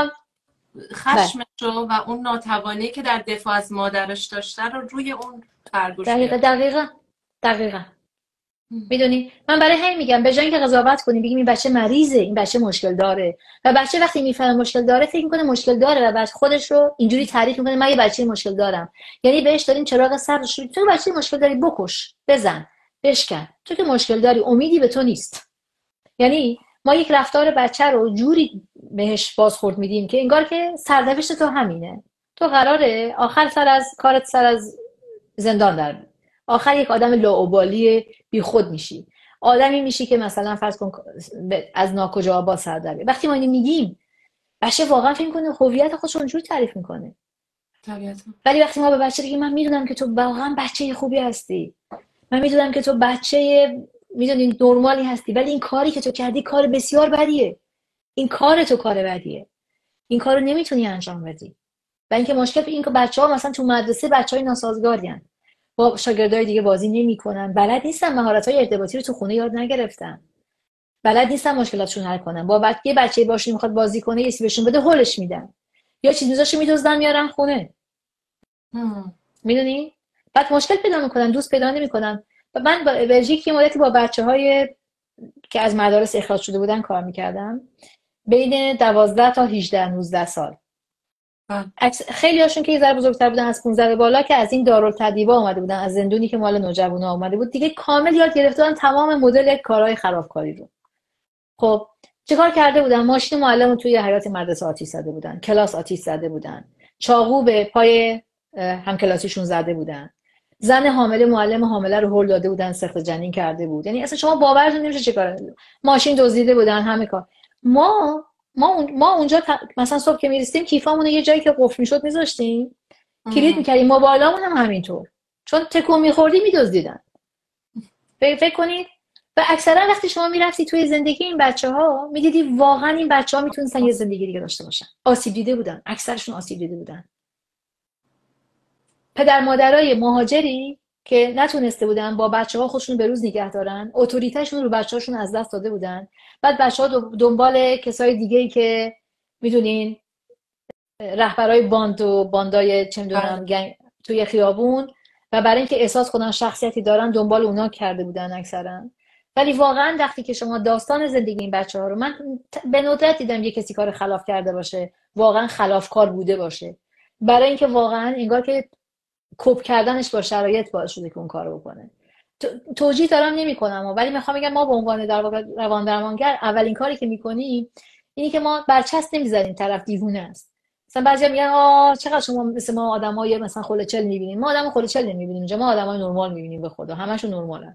خشمشو و اون ناتوانی که در دفاع از مادرش داشته رو روی اون خرگوش دقیقاً. میدونی من برای همین میگم به جای اینکه قضاوت کنیم بگیم این بچه مریضه، این بچه مشکل داره، و بچه وقتی میفهمه مشکل داره فکر میکنه مشکل داره و بعد خودش رو اینجوری تعریف میکنه من یه بچه مشکل دارم. یعنی بهش داریم چراغ سبز رو تو بچه مشکل داری بکش، بزن، بشکن، تو که مشکل داری امیدی به تو نیست. یعنی ما یک رفتار بچه رو جوری بهش بازخورد میدیم که انگار که سرنوشت تو همینه، تو قراره آخر سر از زندان در آخر یک آدم لاابالی بی خود میشی، آدمی میشی که مثلا فرض کن از ناکجا آباد سر در بیاری. وقتی ما اینو میگیم بچه واقعا فکر میکنه هویت خودش اونجوری تعریف میکنه. طبیعتا. ولی وقتی ما به بچه بگیم من میدونم که تو واقعا بچه خوبی هستی، من میدونم که تو بچه میدونی نرمالی هستی، ولی این کاری که تو کردی کار بسیار بدیه، این کار تو کار بدیه، این کارو نمیتونی انجام بدی. و اینکه مشکل این که بچه‌ها مثلا تو مدرسه بچه‌های ناسازگارین، با شاگردای دیگه بازی نمی‌کنن، بلد نیستن مهارت‌های ارتباطی رو تو خونه یاد نگرفتن، بلد نیستن مشکلاتشون حل کنن. با یه بچه‌ای باشه میخواد بازی کنه یه چیزی بهشون بده هولش میدن، یا چیزاشو میدزدن میارن خونه. میدونی؟ بعد مشکل پیدا میکنن، دوست پیدا نمیکنن. و من با بلژیک یه مدتی با بچه‌های که از مدارس اخراج شده بودن کار میکردم، بین 12 تا 18 19 سال. خیلی هاشون که یه ذره بزرگتر بودن از 15 به بالا که از این دارالتدیبا اومده بودن، از زندونی که مال نوجوانا اومده بود دیگه، کامل یاد گرفته بودن تمام مدل کارهای خرابکاری رو. خب چیکار کرده بودن؟ ماشین معلم رو توی حیاط مدرسه آتیش زده بودن، کلاس آتیش زده بودن، چاقو به پای همکلاسیشون زده بودن، زن حامله معلم حامله رو هول داده بودن، سخت جنین کرده بود. یعنی اصلا شما باورتون نمیشه چیکار. ماشین دزدیده بودن، همه کار. ما اونجا مثلا صبح که میرسیم کیفامون یه جایی که قفل میشد میذاشتیم، کلید میکردیم، موبایلامون هم همینطور، چون تکون میخوردی میدزدیدن. فکر کنید. و اکثرا وقتی شما میرفتی توی زندگی این بچه‌ها میدیدی واقعا این بچه‌ها میتونستن یه زندگی دیگه داشته باشن. آسیب دیده بودن، اکثرشون آسیب دیده بودن. پدر مادرای مهاجری که نتونسته بودن با بچه‌ها خودشون به روز نگه دارن، اتوریتهشون رو بچه‌هاشون از دست داده بودن. بعد بچه‌ها دنبال کسای دیگه‌ای که میدونین رهبرای باندای چه میدونم توی خیابون، و برای اینکه احساس کنن شخصیتی دارن دنبال اونا کرده بودن اکثرا. ولی واقعا وقتی که شما داستان زندگی این بچه‌ها رو، من به ندرت دیدم یه کسی کار خلاف کرده باشه، واقعا خلافکار بوده باشه، برای اینکه واقعا انگار که کوب کردنش با شرایط باعث شده که اون کارو بکنه. توجیه دارم نمی‌کنم، ولی میخوام بگم ما به عنوان در واقع روان درمانگر اولین کاری که می‌کنیم اینی که ما برچسب نمی‌زنیم طرف دیوونه است. مثلا بعضیا میگن چقدر شما مثل ما آدمای مثلا خلوچل می‌بینید. ما آدم خلوچل نمی‌بینیم اینجا، ما آدمای نرمال می‌بینیم به خدا، همشون نرمالن.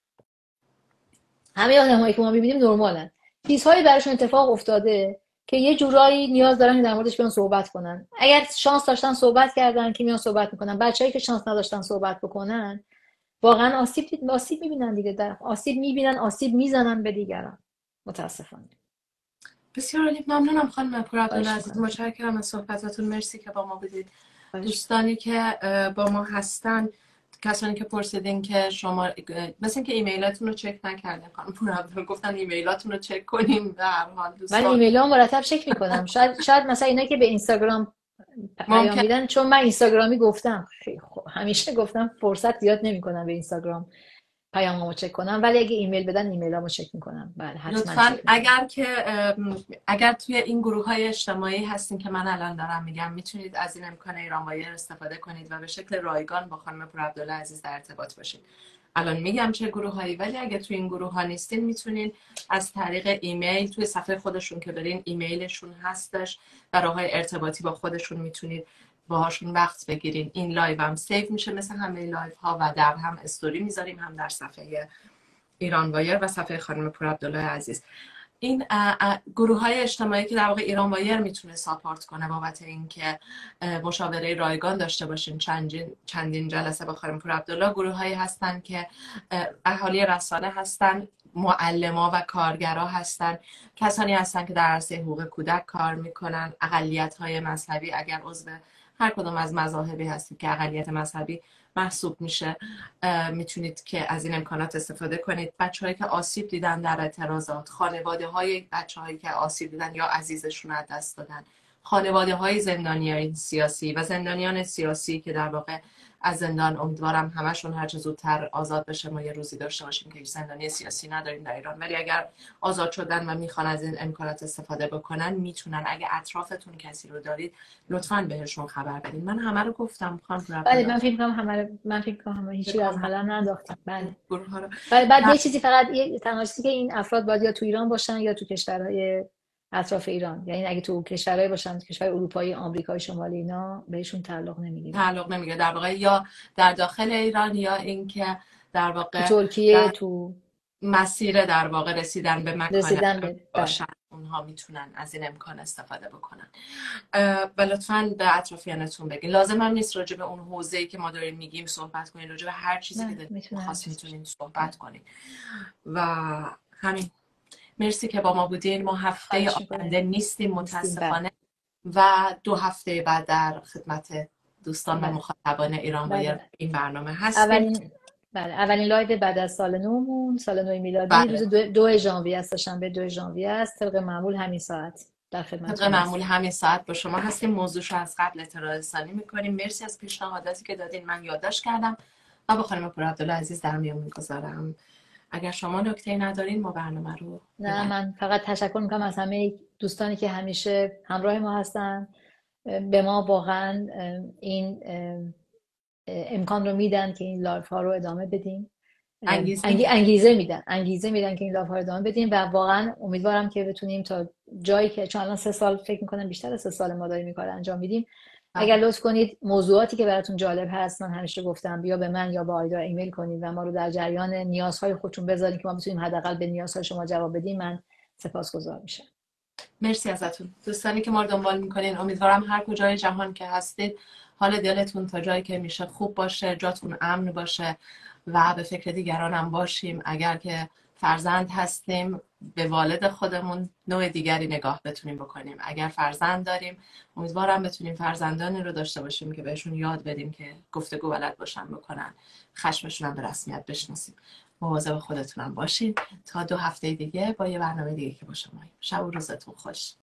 همه آدمایی که ما می‌بینیم نرمالن. چیزهایی براشون اتفاق افتاده که یه جورایی نیاز دارن در موردش بیان صحبت کنن. اگر شانس داشتن صحبت کردن که میان صحبت میکنن. بچه‌ای که شانس نداشتن صحبت بکنن واقعا آسیب میبینن دیگه، آسیب میبینن، آسیب میزنن به دیگران. متاسفانه. بسیار عالی، ممنونم خانم پورعبدالعزیز، متشکرم از صحبتاتون، مرسی که با ما بودید. دوستانی که با ما هستن کسانی که پرسیدین که شما مثل اینکه ایمیلاتون رو چک نکردین، خانم پورعبدالله گفتن ایمیلاتون رو چک کنین. به هر حال من دوستان ایمیل‌ها مرتب چک میکنم. شاید مثلا اینا که به اینستاگرام پیام ممکن میدن، چون من اینستاگرامی گفتم خب همیشه گفتم فرصت زیاد نمیکنم به اینستاگرام پیامامو چک کنم، ولی اگه ایمیل بدن ایمیلامو چک میکنم. بله حتما لطفا چک میکنم. اگر توی این گروه های اجتماعی هستین که من الان دارم میگم، میتونید از این امکان ایران وایر استفاده کنید و به شکل رایگان با خانم پورعبدالله عزیز در ارتباط باشید. الان میگم چه گروه هایی، ولی اگه توی این گروه ها نیستین میتونین از طریق ایمیل توی صفحه خودشون که برین ایمیلشون هستش و راه های ارتباطی با خودشون میتونید باهاشون وقت بگیرین. این لایو هم سیو میشه مثل همه لایو ها و در هم استوری میذاریم، هم در صفحه ایران وایر و صفحه خانم پورعبدالله عزیز. این گروه های اجتماعی که در واقع ایران وایر میتونه ساپورت کنه بابت اینکه مشاوره رایگان داشته باشیم چندین جلسه با خانم پورعبدالله. گروه هایی هستن که اهالی رسانه هستن، معلما و کارگرا هستن، کسانی هستن که در عرصه حقوق کودک کار میکنن، اقلیت های مذهبی، اگر عضو هر کدوم از مذاهبی هستید که اقلیت مذهبی محسوب میشه، میتونید که از این امکانات استفاده کنید. بچه‌هایی که آسیب دیدن در اعتراضات، خانواده های بچه‌هایی که آسیب دیدن یا عزیزشون از دست دادن، خانواده های زندانیان سیاسی و زندانیان سیاسی که در واقع از زندان امیدوارم همشون هر چه زودتر آزاد بشه. ما یه روزی داشته باشیم که هیچ زندانی سیاسی نداریم در ایران، ولی اگر آزاد شدن و میخوان از این امکانات استفاده بکنن میتونن. اگه اطرافتون کسی رو دارید لطفاً بهشون خبر بدین. من همه رو گفتم خانم بله پورعبدالله. من فکر کنم همه هیچی از قلم ننداختیم. بله. گروه ها رو بعد یه چیزی، فقط یه تنها چیزی که این افراد باید یا تو ایران باشن یا تو کشورهای اطراف ایران. یعنی اگه تو کشورهای باشن، کشور اروپایی، آمریکای شمالی، اینا بهشون تعلق نمیگیره. تعلق نمیگه در واقع، یا در داخل ایران یا اینکه در تو واقع ترکیه، تو مسیر در واقع رسیدن به مکان رسیدن به باشن، اونها میتونن از این امکان استفاده بکنن. و لطفاً به اطرافیانتون بگین. لازم هم نیست راجع به اون حوزه‌ای که ما داریم میگیم صحبت کنین، راجع به هر چیزی که دلتون خواست میتونین صحبت کنین. و همین. مرسی که با ما بودین. ما هفته آینده نیستیم متاسفانه و 2 هفته بعد در خدمت دوستان و مخاطبان ایران وایر این برنامه هستیم. اولین لایو بعد از سال نومون، سال نو میلادی، روز 2 ژانویه است، شنبه 2 ژانویه است. طبق معمول همین ساعت در خدمت همین ساعت با شما هستیم. موضوعش از قبل اطلاع رسانی میکنیم. مرسی از پیشنهاداتی که دادین، من یادداشت کردم و با خانم پورعبدالله عزیز در میون میگذارم. اگر شما نکته‌ای ندارین ما برنامه رو نه، من فقط تشکر میکنم از همه دوستانی که همیشه همراه ما هستن. به ما واقعا این امکان رو میدن که این لایف ها رو ادامه بدیم. انگیزه میدن که این لایف ها رو ادامه بدیم و واقعا امیدوارم که بتونیم تا جایی که، چون الان 3 سال فکر میکنم بیشتر از 3 سال ما داریم این کار انجام میدیم، اگر لطف کنید موضوعاتی که براتون جالب هست، من همیشه گفتم بیا به من یا به آیدا ایمیل کنید و ما رو در جریان نیازهای خودتون بذارید که ما بتونیم حداقل به نیازهای شما جواب بدیم. من سپاسگزار میشم. مرسی ازتون دوستانی که ما رو دنبال میکنین. امیدوارم هر کجای جهان که هستید حال دلتون تا جایی که میشه خوب باشه، جاتون امن باشه و به فکر دیگران هم باشیم. اگر که فرزند هستیم به والد خودمون نوع دیگری نگاه بتونیم بکنیم. اگر فرزند داریم امیدوارم بتونیم فرزندانی رو داشته باشیم که بهشون یاد بدیم که گفتگو بلد باشن بکنن، خشمشون هم به رسمیت بشناسیم. مواظب خودتونم باشین تا 2 هفته دیگه با یه برنامه دیگه که با شماییم. شب و روزتون خوش.